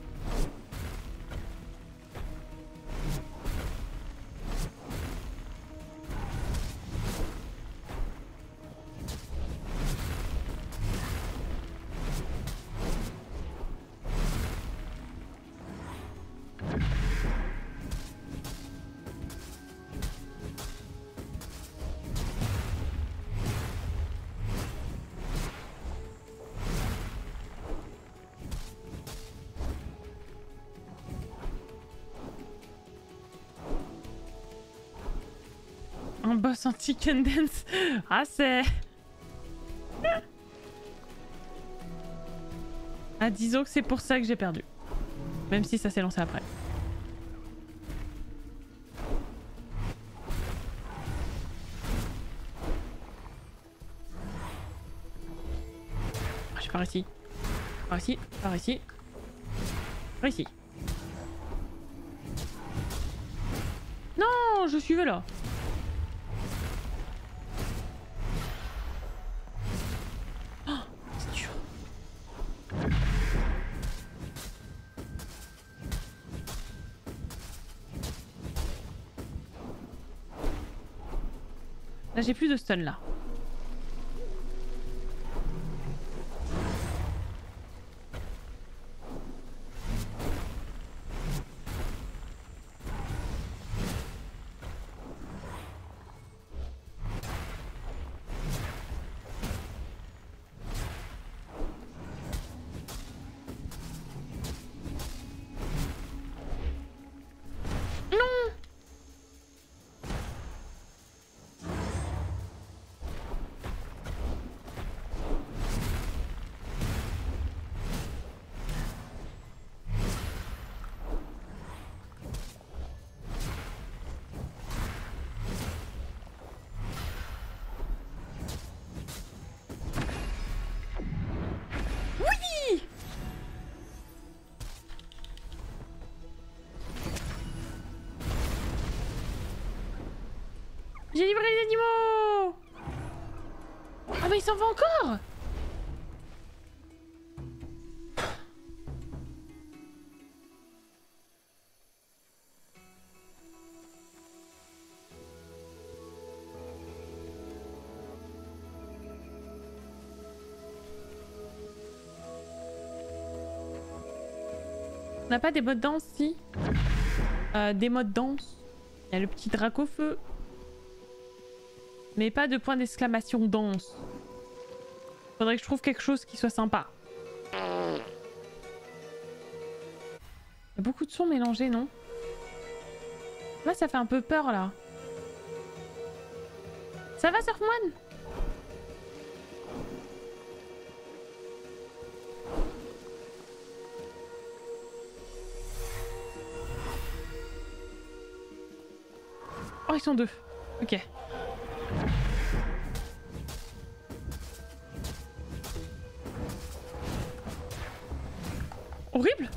Un boss en chicken dance. Ah, c'est... Ah, disons que c'est pour ça que j'ai perdu. Même si ça s'est lancé après. Ah, j'ai par ici. Par ici, par ici. Par ici. Non, je suivais là. Là, j'ai plus de stun là. J'ai livré les animaux. Ah bah il s'en va encore. On n'a pas des modes danse, si euh, Des modes danse. Il y a le petit drac au feu. Mais pas de point d'exclamation danse. Faudrait que je trouve quelque chose qui soit sympa. Il y a beaucoup de sons mélangés, non? Là, ça fait un peu peur, là. Ça va, Surfmoine? Oh, ils sont deux. Ok. Horrible.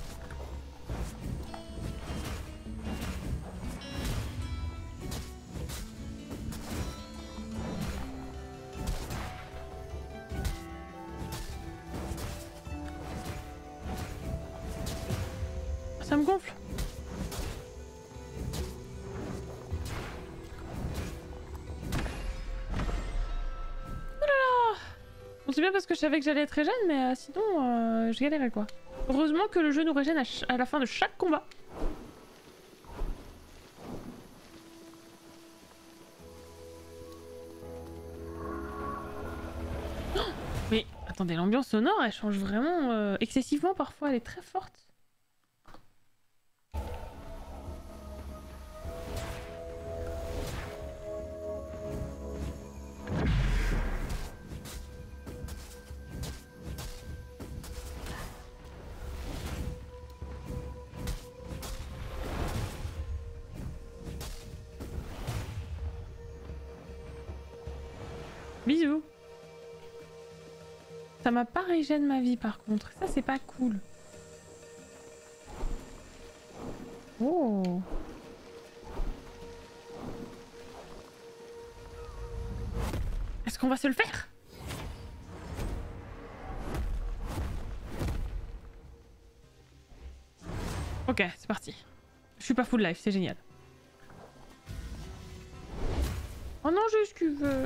Ça me gonfle. C'est bien parce que je savais que j'allais être régène, mais euh, sinon euh, je galérais quoi. Heureusement que le jeu nous régène à, à la fin de chaque combat. Oh, mais attendez, l'ambiance sonore elle change vraiment euh, excessivement parfois, elle est très forte. Bisous. Ça m'a pas régène ma vie par contre. Ça c'est pas cool. Oh. Est-ce qu'on va se le faire? Ok, c'est parti. Je suis pas full life, c'est génial. Oh non, j'ai ce que tu veux.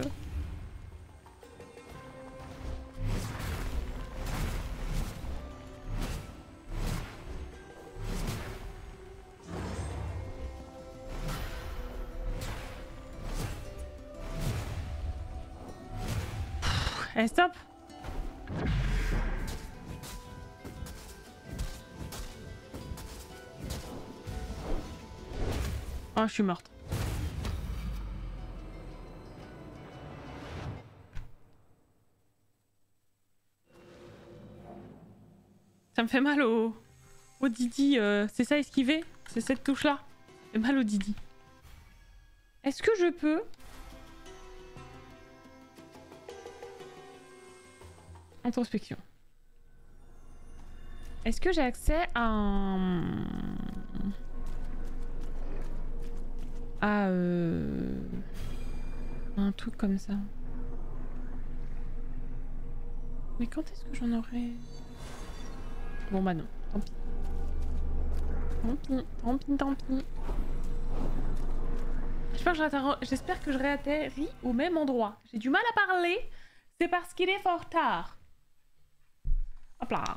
Allez, stop! Oh, je suis morte. Ça me fait mal au, au Didi. Euh, c'est ça, esquiver? C'est cette touche-là. Ça fait mal au Didi. Est-ce que je peux... Introspection. Est-ce que j'ai accès à un... à euh... un truc comme ça? Mais quand est-ce que j'en aurai? Bon bah non, tant pis. Tant pis, tant pis, tant pis. J'espère que je réatterris au même endroit. J'ai du mal à parler, c'est parce qu'il est fort tard. Hop là.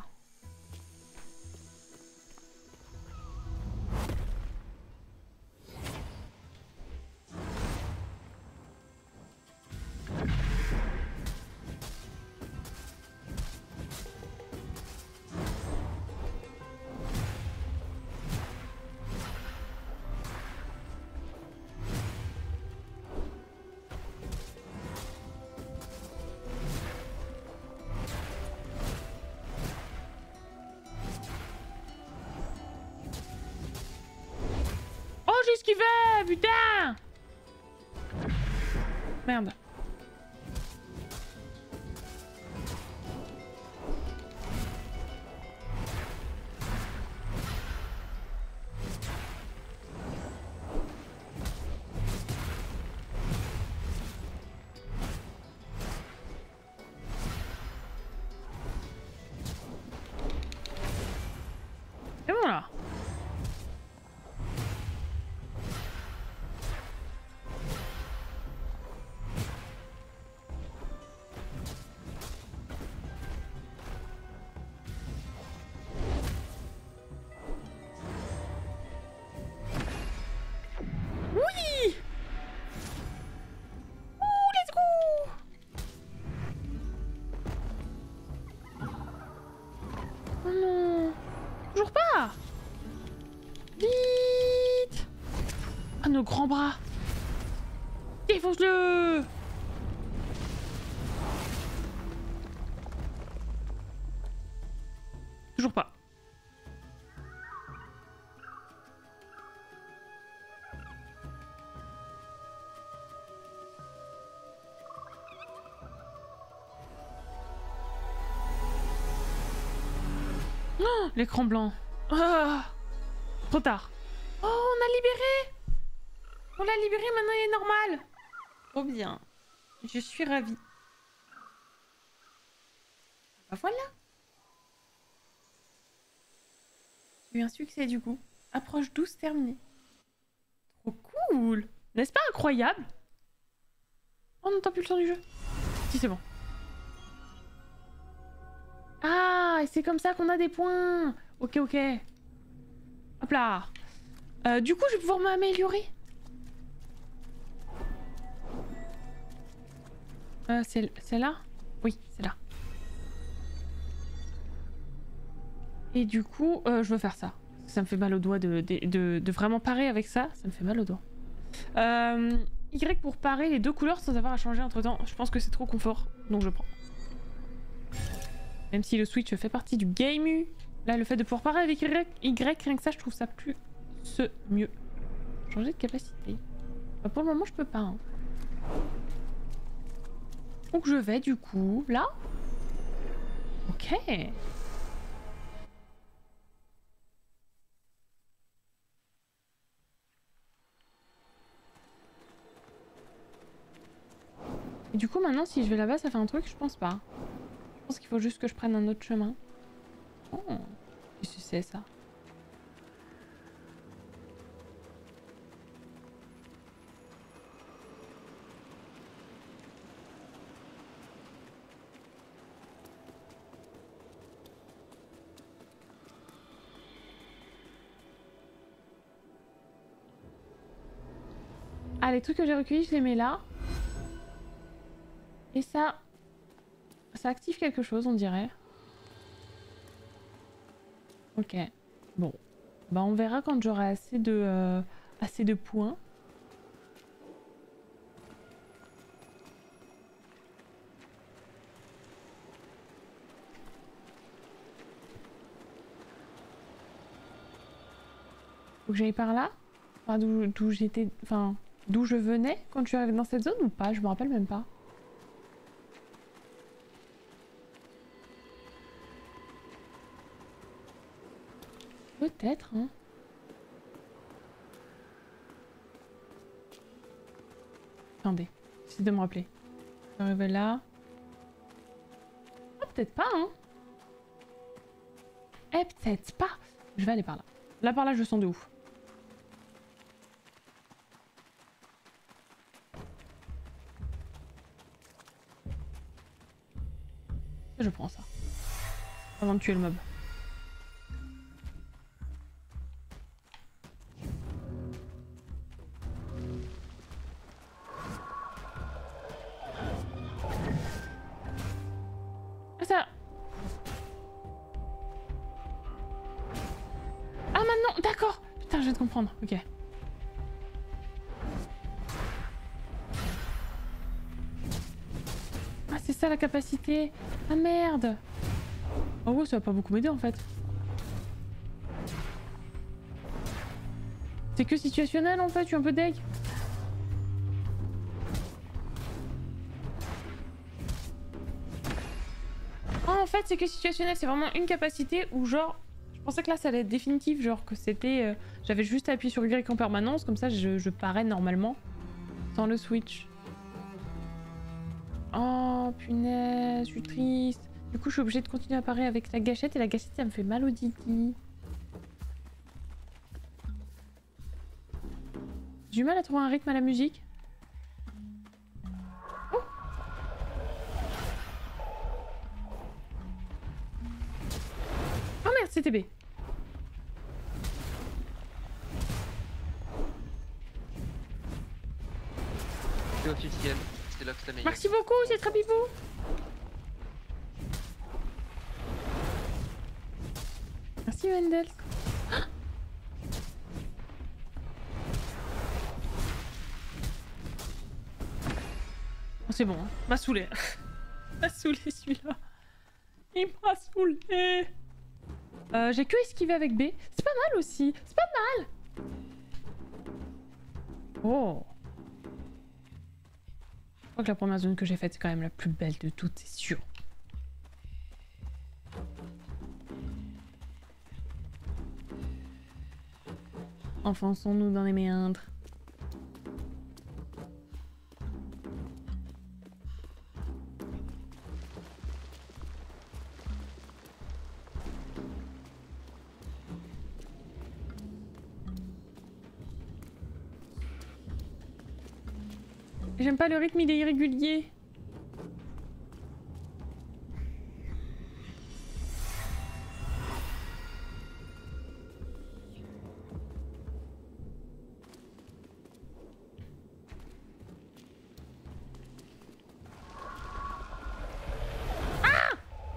Esquivé, putain! Merde. C'est bon là. Ah, nos grands bras. Défonce-le. Toujours pas. Oh, l'écran blanc. Ah, trop tard. Oh, on a libéré. On l'a libéré, maintenant il est normal. Trop bien. Je suis ravie. Bah voilà. Eu un succès du coup. Approche douce terminée. Trop cool. N'est-ce pas incroyable? On n'entend plus le son du jeu. Si, c'est bon. Ah, et c'est comme ça qu'on a des points. Ok, ok. Hop là. Euh, du coup, je vais pouvoir m'améliorer. Euh, c'est là? Oui, c'est là. Et du coup, euh, je veux faire ça. Ça me fait mal au doigt de, de, de, de vraiment parer avec ça. Ça me fait mal au doigt. Euh, Y pour parer les deux couleurs sans avoir à changer entre temps. Je pense que c'est trop confort, donc je prends. Même si le Switch fait partie du game U. Là, le fait de pouvoir parer avec Y, y rien que ça, je trouve ça plus ce mieux. Changer de capacité. Bah, pour le moment, je peux pas. Hein. Donc je vais du coup là. Ok. Et du coup maintenant si je vais là-bas ça fait un truc, je pense pas. Je pense qu'il faut juste que je prenne un autre chemin. Oh, qu'est-ce que c'est ça? Ah, les trucs que j'ai recueillis, je les mets là. Et ça... Ça active quelque chose, on dirait. Ok. Bon. Bah on verra quand j'aurai assez de... Euh, assez de points. Faut que j'aille par là? Enfin, d'où j'étais... Enfin... D'où je venais quand je suis arrivée dans cette zone ou pas? Je me rappelle même pas. Peut-être, hein. Attendez, j'essaie de me rappeler. Je suis arrivée là. Ah, peut-être pas, hein. Eh, peut-être pas. Je vais aller par là. Là, par là, je sens de ouf. Je prends ça. Avant de tuer le mob. Ah ça. Ah maintenant, d'accord. Putain, je viens de comprendre. Ok. Ah c'est ça la capacité. Ah merde. Oh ouais, ça va pas beaucoup m'aider en fait. C'est que situationnel en fait, je suis un peu deg. Oh, en fait c'est que situationnel, c'est vraiment une capacité où genre... Je pensais que là ça allait être définitif, genre que c'était... Euh, j'avais juste à appuyer sur Y en permanence, comme ça je, je parais normalement. Sans le switch. Oh punaise, je suis triste. Du coup je suis obligée de continuer à parer avec la gâchette et la gâchette ça me fait mal au didi. J'ai du mal à trouver un rythme à la musique. Oh, oh merde, c'était B. C'est officiel, c'est là que ça meilleur. Merci beaucoup, c'est très bibou. Merci Wendell. Oh, c'est bon, hein. M'a saoulé. M'a saoulé celui-là. Il m'a saoulé. Euh, j'ai que esquivé avec B. C'est pas mal aussi. C'est pas mal. Oh. Je crois que la première zone que j'ai faite, c'est quand même la plus belle de toutes, c'est sûr. Enfonçons-nous dans les méandres. J'aime pas le rythme, il est irrégulier. Ah!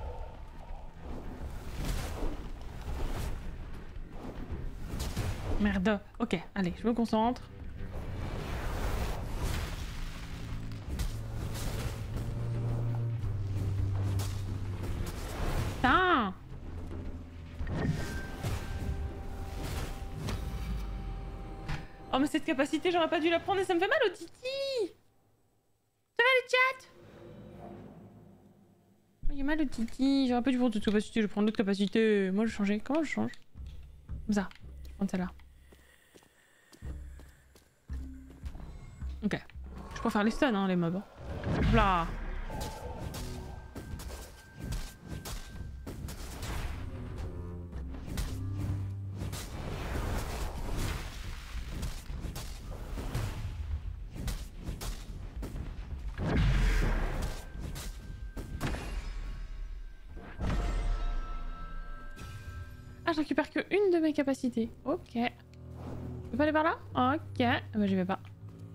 Merde. Ok, allez, je me concentre. Putain! Oh mais cette capacité, j'aurais pas dû la prendre et ça me fait mal au titi! Ça va le chat? Il y a mal au titi, j'aurais pas dû prendre cette capacité, je vais prendre d'autres capacités. Moi je changeais, comment je change? Comme ça, je vais prendre celle-là. Ok. Je préfère les stuns, hein, les mobs. Hop là! Ah, je récupère que une de mes capacités. Ok. Je peux pas aller par là? Ok. Ah bah j'y vais pas.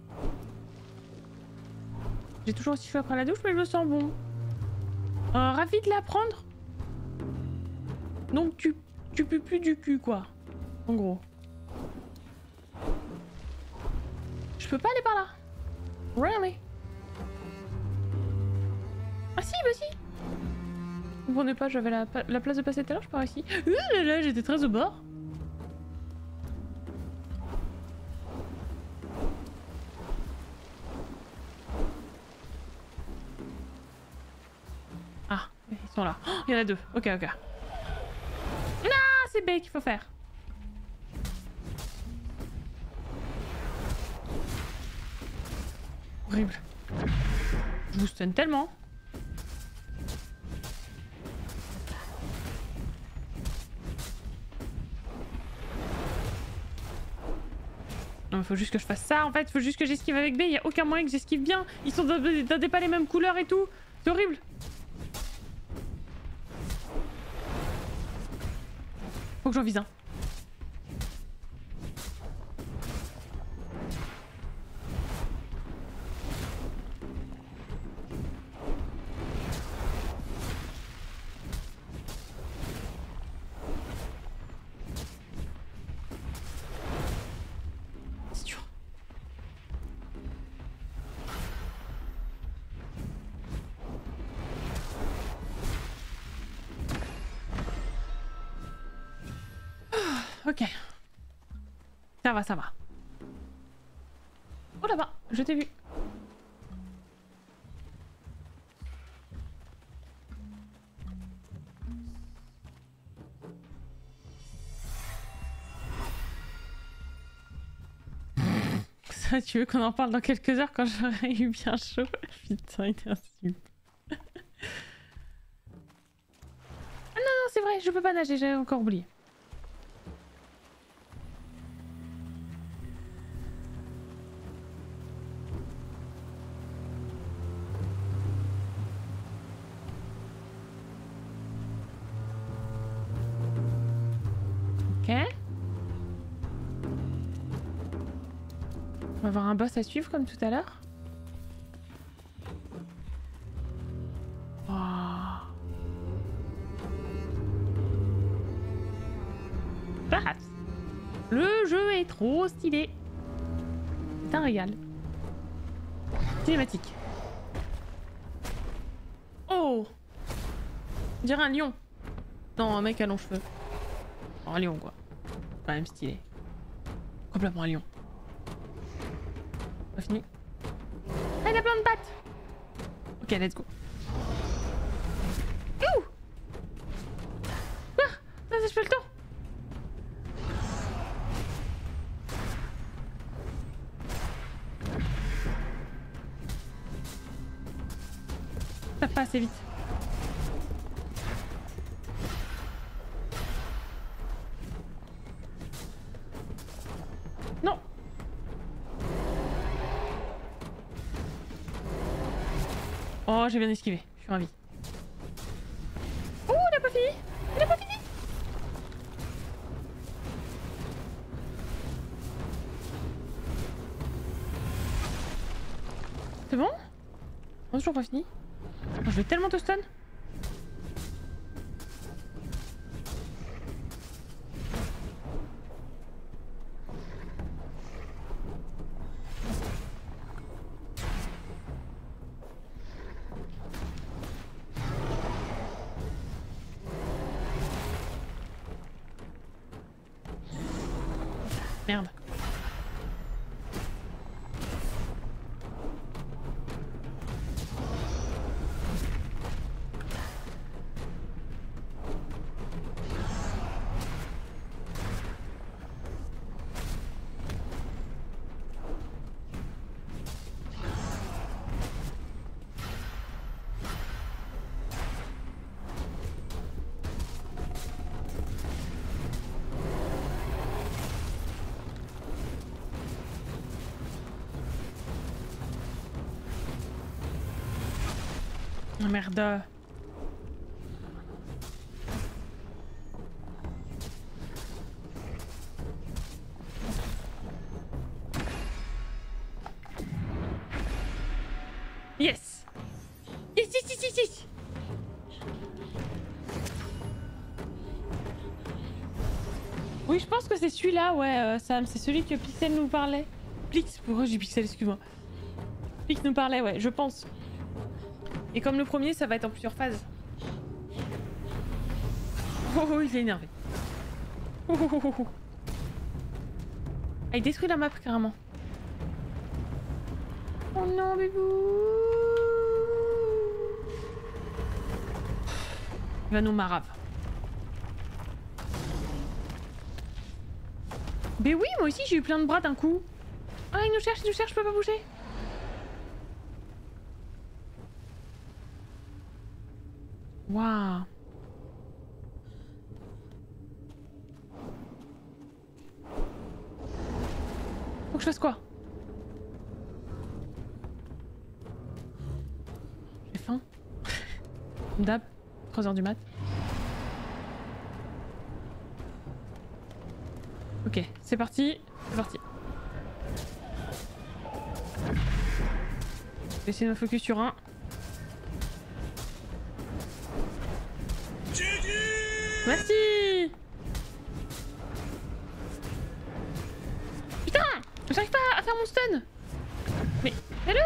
J'ai toujours aussi chaud après la douche, mais je me sens bon. Euh, ravi de la prendre. Donc tu, tu pues plus du cul, quoi. En gros. Je peux pas aller par là. Really? Ah si, bah si. Vous comprenez pas, j'avais la, la place de passer tout à l'heure, je pars ici. Euh, là, là, j'étais très au bord. Ah, ils sont là. Oh, il y en a deux. Ok, ok. Non, c'est B qu'il faut faire. Horrible. Je vous stun tellement. Non, il faut juste que je fasse ça en fait, il faut juste que j'esquive avec B, il y a aucun moyen que j'esquive bien. Ils sont dans, dans des pas les mêmes couleurs et tout. C'est horrible. Faut que j'en vise un. Ok. Ça va, ça va. Oh là-bas, je t'ai vu. Ça, tu veux qu'on en parle dans quelques heures quand j'aurai eu bien chaud? Putain, il est insulte. Ah non, non, c'est vrai, je peux pas nager, j'ai encore oublié. Ok. On va avoir un boss à suivre comme tout à l'heure. Oh. Perhaps. Le jeu est trop stylé. C'est un régal. Cinématique. go! On dirait un lion. Non, un mec à longs cheveux. Oh, un lion quoi. Quand même stylé. Complètement un lion. Pas fini. Ah, il a plein de pattes! Ok, let's go. Ouh! Ah! Non, ça je fais le temps! Ça passe assez vite. Non! Oh, j'ai bien esquivé. Je suis ravie. Oh, il a pas fini! Il a pas fini! C'est bon? On a toujours pas fini? Oh, je vais tellement te stun. Merde. Oh merde. Yes. Yes, yes, yes, yes, yes. Oui, je pense que c'est celui-là, ouais, euh, Sam. C'est celui que Pixel nous parlait. Plix, pourquoi j'ai Pixel, excuse-moi. Plix nous parlait, ouais, je pense. Et comme le premier, ça va être en plusieurs phases. Oh, oh, il est énervé. Oh, oh, oh, oh. Ah, il détruit la map carrément. Oh non, bébou. Il va nous marave. Mais oui, moi aussi j'ai eu plein de bras d'un coup. Ah, il nous cherche, il nous cherche, je peux pas bouger. Waouh. Faut que je fasse quoi? J'ai faim. Comme d'hab, trois heures du mat. Ok, c'est parti, c'est parti. Je vais essayer de me focus sur un. Merci. Putain, j'arrive pas à faire mon stun. Mais fais-le.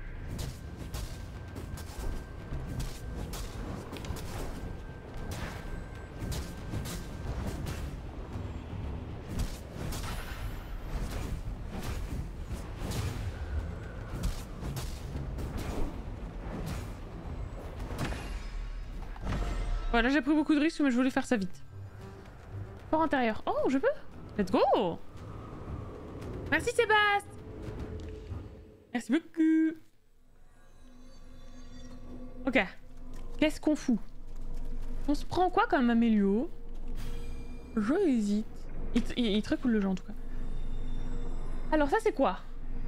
Voilà, j'ai pris beaucoup de risques mais je voulais faire ça vite. Port intérieur. Oh, je peux. Let's go. Merci Sébastien. Merci beaucoup. Ok. Qu'est-ce qu'on fout? On se prend quoi comme Amélio? Je hésite. Il, il, il est très cool le jeu en tout cas. Alors ça c'est quoi?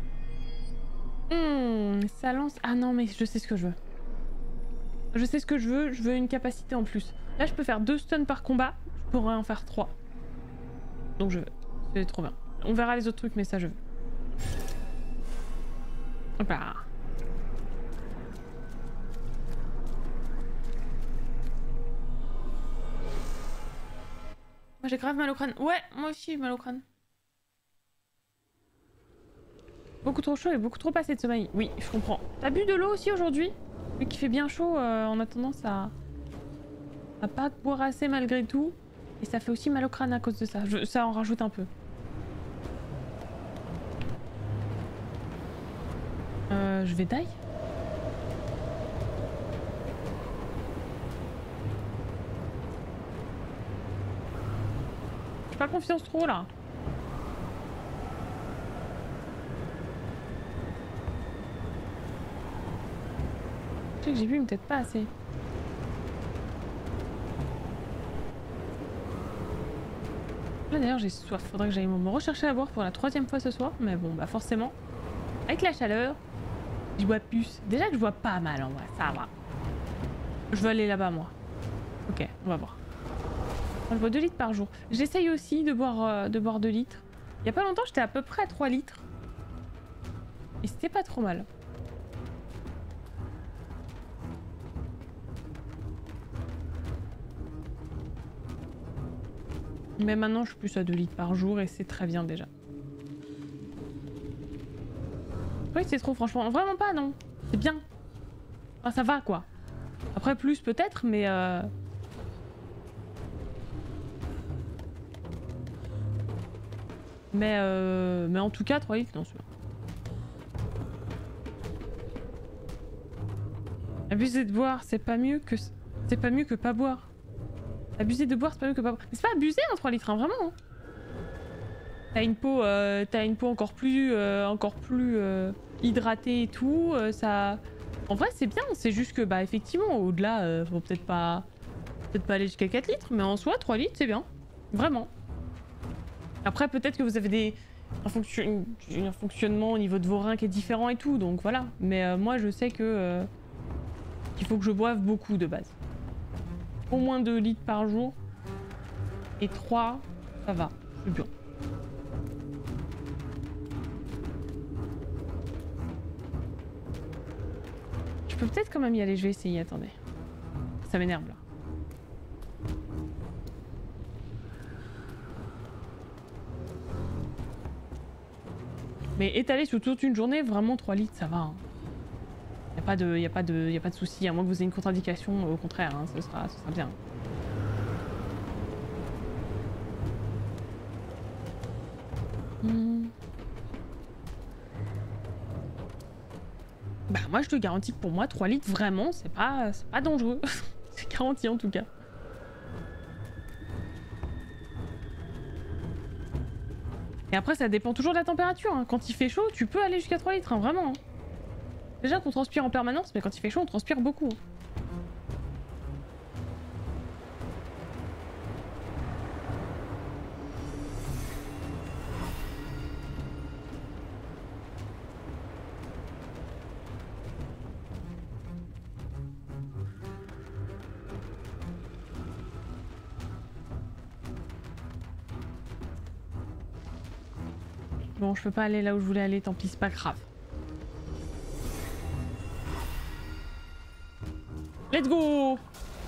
Hmm, ça lance... Ah non mais je sais ce que je veux. Je sais ce que je veux, je veux une capacité en plus. Là je peux faire deux stuns par combat, je pourrais en faire trois. Donc je veux. C'est trop bien. On verra les autres trucs mais ça je veux. Hop là. Moi j'ai grave mal au crâne. Ouais, moi aussi j'ai mal au crâne. Beaucoup trop chaud et beaucoup trop passé de sommeil. Oui, je comprends. T'as bu de l'eau aussi aujourd'hui? Vu qu'il fait bien chaud, euh, on a tendance à... à pas boire assez malgré tout. Et ça fait aussi mal au crâne à cause de ça. Je... Ça en rajoute un peu. Euh, je vais die. J'ai pas confiance trop là. Je sais que j'ai bu mais peut-être pas assez. Là d'ailleurs j'ai soif, faudrait que j'aille me rechercher à boire pour la troisième fois ce soir, mais bon bah forcément, avec la chaleur, je bois plus. Déjà que je bois pas mal en vrai, ça va. Je veux aller là-bas moi. Ok, on va voir. Je bois deux litres par jour. J'essaye aussi de boire, euh, de boire deux litres. Il y a pas longtemps j'étais à peu près à trois litres. Et c'était pas trop mal. Mais maintenant je suis plus à deux litres par jour et c'est très bien déjà. Oui c'est trop franchement, vraiment pas non. C'est bien. Enfin ça va quoi. Après plus peut-être mais euh... Mais euh... Mais en tout cas trois litres non sûr. Abuser de boire c'est pas mieux que... C'est pas mieux que pas boire. Abuser de boire c'est pas mieux que pas boire. Mais c'est pas abuser hein trois litres hein, vraiment hein. T'as une peau, euh, t'as une peau encore plus, euh, encore plus euh, hydratée et tout, euh, ça... En vrai c'est bien, c'est juste que bah effectivement au-delà, euh, faut peut-être pas, peut-être pas aller jusqu'à quatre litres, mais en soi trois litres c'est bien, vraiment. Après peut-être que vous avez des, un, fonction... un fonctionnement au niveau de vos reins qui est différent et tout, donc voilà. Mais euh, moi je sais que euh, qu'il faut que je boive beaucoup de base. Au moins deux litres par jour. Et trois, ça va, c'est bien. Je peux peut-être quand même y aller, je vais essayer, attendez. Ça m'énerve là. Mais étaler sur toute une journée, vraiment trois litres, ça va. Hein. Y a pas de, y a pas de, y a pas de souci, à moins que vous ayez une contre-indication, au contraire, hein, ce sera, ce sera bien. Hmm. Bah moi je te garantis que pour moi trois litres vraiment c'est pas, c'est pas dangereux. C'est garanti en tout cas. Et après ça dépend toujours de la température. Hein. Quand il fait chaud tu peux aller jusqu'à trois litres, hein, vraiment. Hein. Déjà qu'on transpire en permanence, mais quand il fait chaud on transpire beaucoup. Bon, je peux pas aller là où je voulais aller, tant pis, c'est pas grave. Let's go!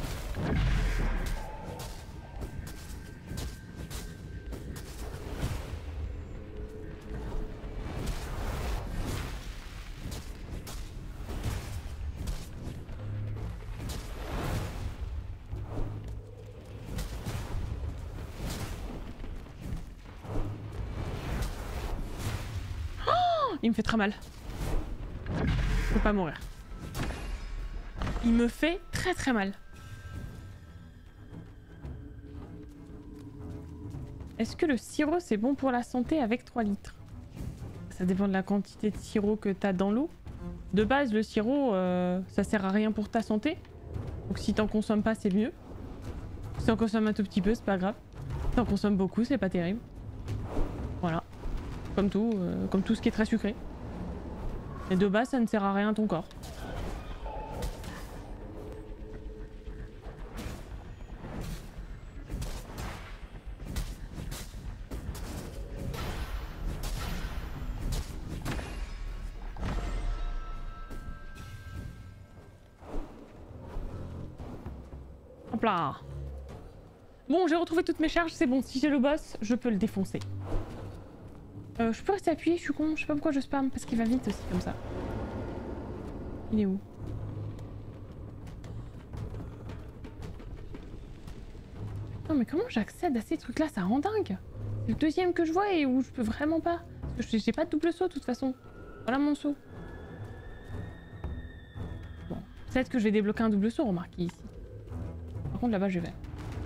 Il me fait très mal. Je peux pas mourir. Il me fait très très mal. Est-ce que le sirop c'est bon pour la santé avec trois litres? Ça dépend de la quantité de sirop que t'as dans l'eau. De base le sirop euh, ça sert à rien pour ta santé. Donc si t'en consommes pas c'est mieux. Si t'en consommes un tout petit peu c'est pas grave. Si t'en consommes beaucoup c'est pas terrible. Voilà. Comme tout, euh, comme tout ce qui est très sucré. Et de base, ça ne sert à rien à ton corps. Hop là. Bon, j'ai retrouvé toutes mes charges, c'est bon. Si j'ai le boss, je peux le défoncer. Euh, je peux rester appuyé, je suis con, je sais pas pourquoi je spam, parce qu'il va vite aussi comme ça. Il est où? mais comment j'accède à ces trucs là, ça rend dingue. C'est le deuxième que je vois et où je peux vraiment pas. Parce que j'ai pas de double saut de toute façon. Voilà mon saut. Bon, peut-être que je vais débloquer un double saut, remarquez ici. Par contre là-bas je vais.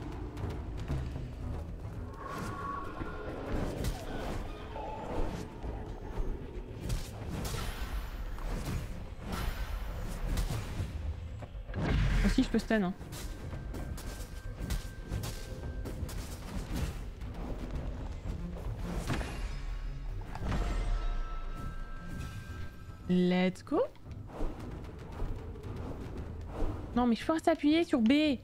Aussi je peux stun hein. Let's go. Non mais je peux rester appuyé sur B.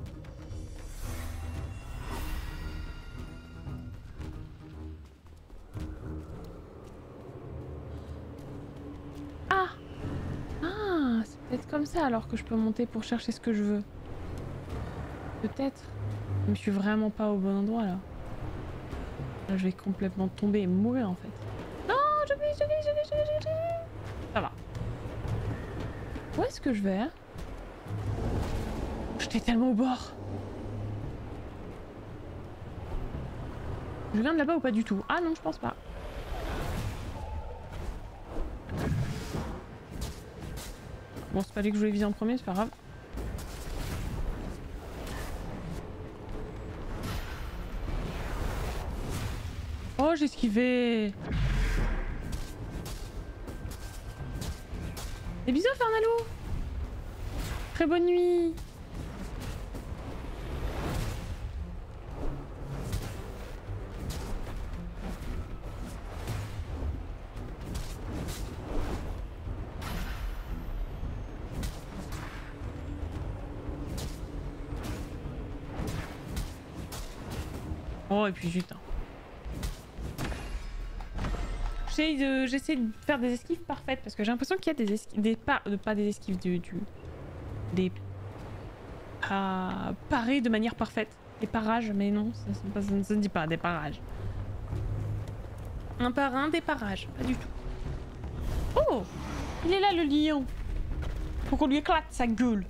Ah. Ah, c'est peut-être comme ça alors que je peux monter pour chercher ce que je veux. Peut-être. Mais je suis vraiment pas au bon endroit là. Là je vais complètement tomber et mourir en fait. Non, je vais, je vais, je vais, je vais, je vais. Ça va. Où est-ce que je vais? J'étais tellement au bord. Je viens de là-bas ou pas du tout? Ah non, je pense pas. Bon, c'est pas lui que je voulais viser en premier, c'est pas grave. Oh, j'ai esquivé. Des bisous, Fernalo. Très bonne nuit. Oh, et puis zut. Hein. J'essaie de, j'essaie de faire des esquives parfaites parce que j'ai l'impression qu'il y a des esquives, des pas, euh, pas des esquives, du, du des pas parés de manière parfaite, des parages, mais non, ça, ça, ça ne se dit pas des parages. Un par un, des parages, pas du tout. Oh, il est là le lion. Faut qu'on lui éclate sa gueule.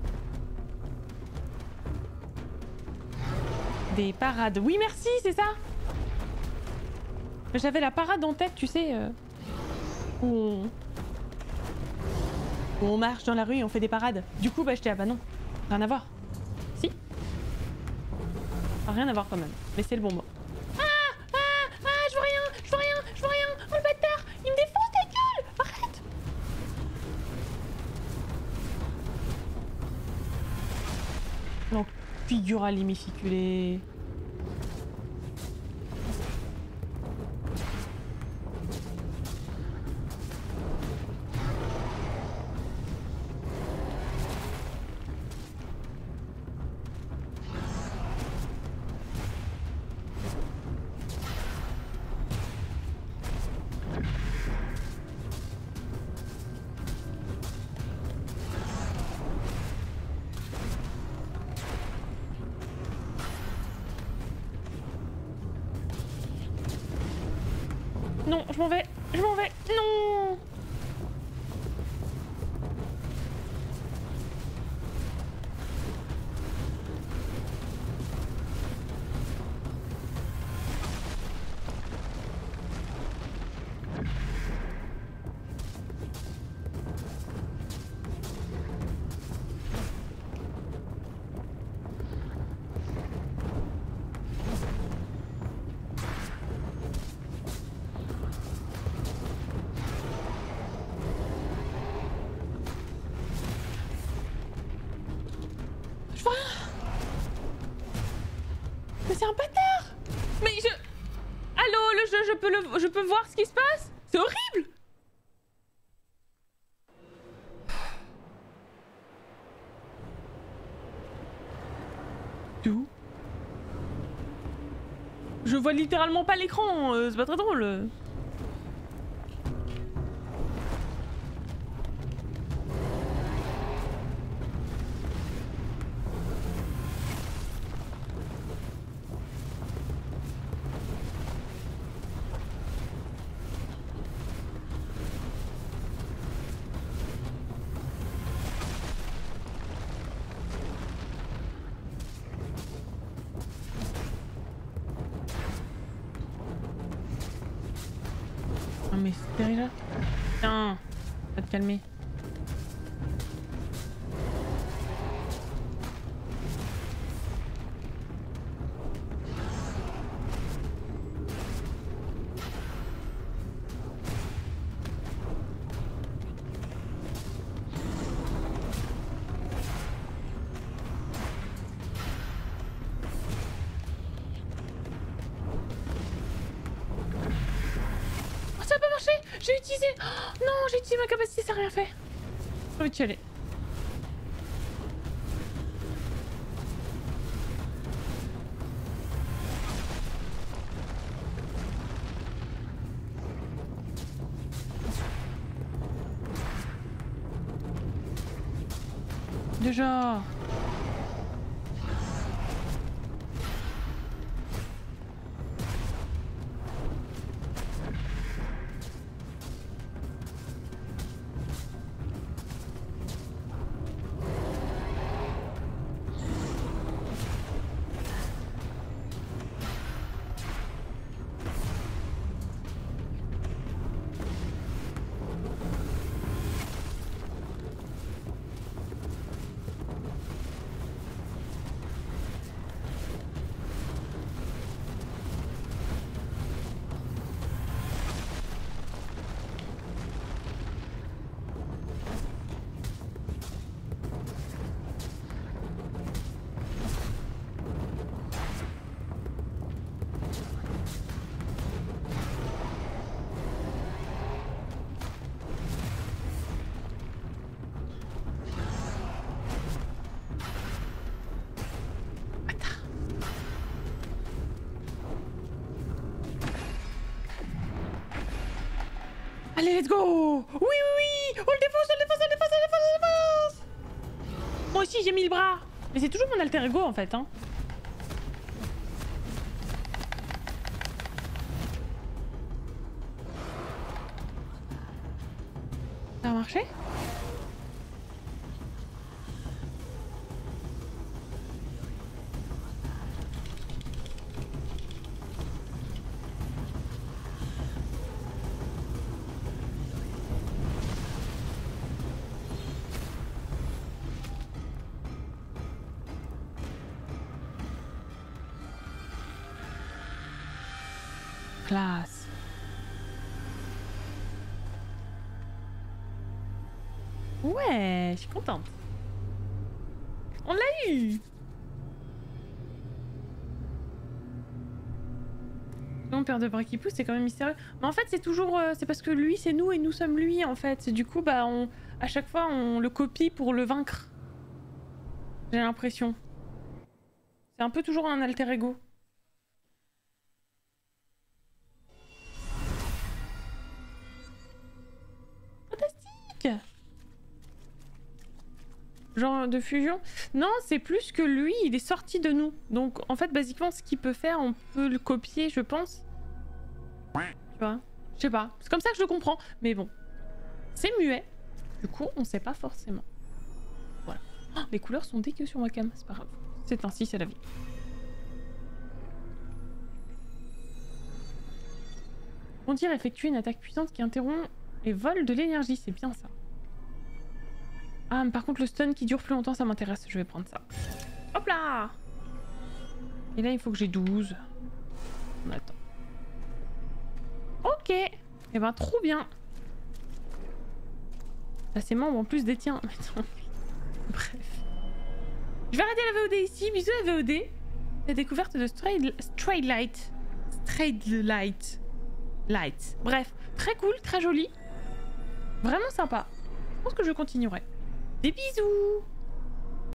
Des parades, oui merci, c'est ça. J'avais la parade en tête, tu sais, euh, où, on... où on marche dans la rue et on fait des parades. Du coup, bah j'étais ah bah non, rien à voir. Si. Enfin, rien à voir quand même, mais c'est le bon mot. Ah ah ah, je vois rien, je vois rien, je vois rien. Oh le bâtard, il me défonce ta gueule, arrête. Donc, figura l'hémificulé. Non, je m'en vais, je m'en vais, non. C'est un bâtard. Mais je... Allô, le jeu, je peux le... je peux voir ce qui se passe? C'est horrible. D'où? Je vois littéralement pas l'écran, euh, c'est pas très drôle. Ah mais c'est déjà... Tiens, va te calmer. J'ai utilisé... Oh, non, j'ai utilisé ma capacité, ça n'a rien fait. J'ai envie de chialer. Déjà. Allez, let's go! Oui, oui, oui! On le défonce, on le défonce, on le défonce, on le défonce, on le défonce! Moi aussi, j'ai mis le bras! Mais c'est toujours mon alter ego, en fait, hein. Ça a marché? Classe. Ouais, je suis contente. On l'a eu. Mon père de bras qui pousse, c'est quand même mystérieux. Mais en fait, c'est toujours, euh, c'est parce que lui, c'est nous et nous sommes lui, en fait. Du coup, bah, on, à chaque fois, on le copie pour le vaincre. J'ai l'impression. C'est un peu toujours un alter ego. Genre de fusion? Non, c'est plus que lui, il est sorti de nous. Donc en fait, basiquement, ce qu'il peut faire, on peut le copier, je pense. Tu vois? Je sais pas. C'est comme ça que je le comprends. Mais bon. C'est muet. Du coup, on sait pas forcément. Voilà. Oh, les couleurs sont dégueu sur ma cam. C'est pas grave. C'est ainsi, c'est la vie. Bondir effectue une attaque puissante qui interrompt et vole de l'énergie. C'est bien ça. Ah, mais par contre, le stun qui dure plus longtemps, ça m'intéresse. Je vais prendre ça. Hop là! Et là, il faut que j'ai douze. On attend. Ok! Et eh ben, trop bien! Là, ses membres en plus détient. Bref. Je vais arrêter la V O D ici. Bisous la V O D. La découverte de Strayed Light. Strayed Light. Light. Bref. Très cool, très joli. Vraiment sympa. Je pense que je continuerai. Des bisous!